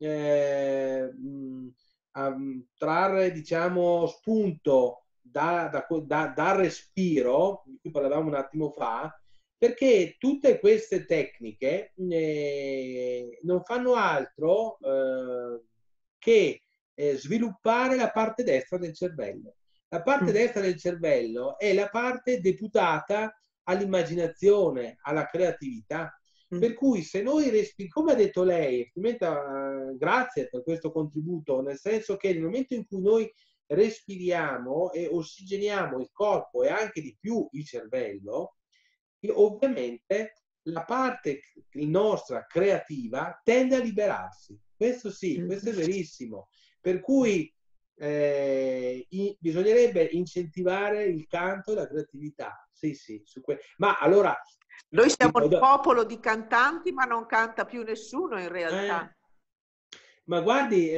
trarre, diciamo, spunto dal respiro, di cui parlavamo un attimo fa, perché tutte queste tecniche non fanno altro che sviluppare la parte destra del cervello. La parte destra del cervello è la parte deputata all'immaginazione, alla creatività. Per cui se noi come ha detto lei, grazie per questo contributo, nel senso che nel momento in cui noi respiriamo e ossigeniamo il corpo e anche di più il cervello, ovviamente la parte nostra creativa tende a liberarsi. Questo sì, questo è verissimo. Per cui bisognerebbe incentivare il canto e la creatività. Sì, ma allora... Noi siamo un popolo di cantanti, ma non canta più nessuno in realtà. Ma guardi,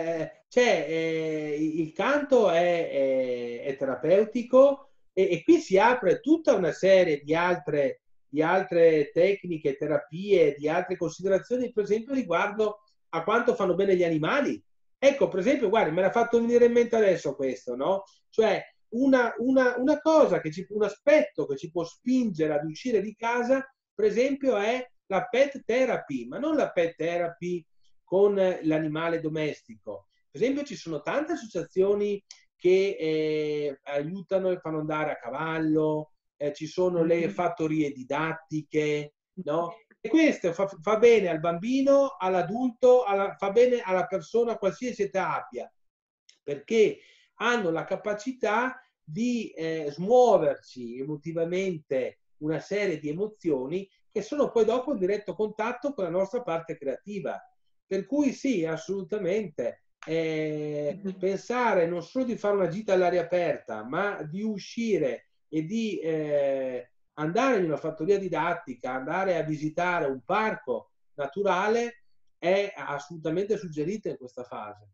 il canto è terapeutico e qui si apre tutta una serie di altre tecniche, terapie, di altre considerazioni, per esempio riguardo a quanto fanno bene gli animali. Ecco, per esempio, guardi, me l'ha fatto venire in mente adesso questo, no? Cioè, una cosa un aspetto che ci può spingere ad uscire di casa, per esempio, è la pet therapy, ma non la pet therapy con l'animale domestico. Per esempio ci sono tante associazioni che aiutano e fanno andare a cavallo, ci sono le fattorie didattiche, no? E questo fa bene al bambino, all'adulto, fa bene alla persona qualsiasi età abbia, perché hanno la capacità di smuoverci emotivamente una serie di emozioni che sono poi dopo in diretto contatto con la nostra parte creativa. Per cui sì, assolutamente. Pensare non solo di fare una gita all'aria aperta, ma di uscire e di andare in una fattoria didattica, andare a visitare un parco naturale è assolutamente suggerito in questa fase.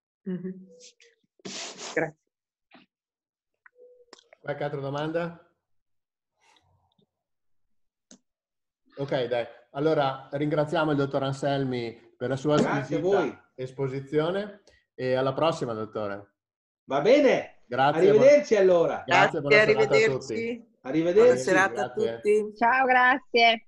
Grazie. Qualche altra domanda? Ok, dai. Allora ringraziamo il dottor Anselmi per la sua squisita esposizione e alla prossima, dottore. Va bene? Grazie. Arrivederci allora. Grazie, buona serata a tutti. Arrivederci. Arrivederci. Buona serata a tutti. Ciao, grazie.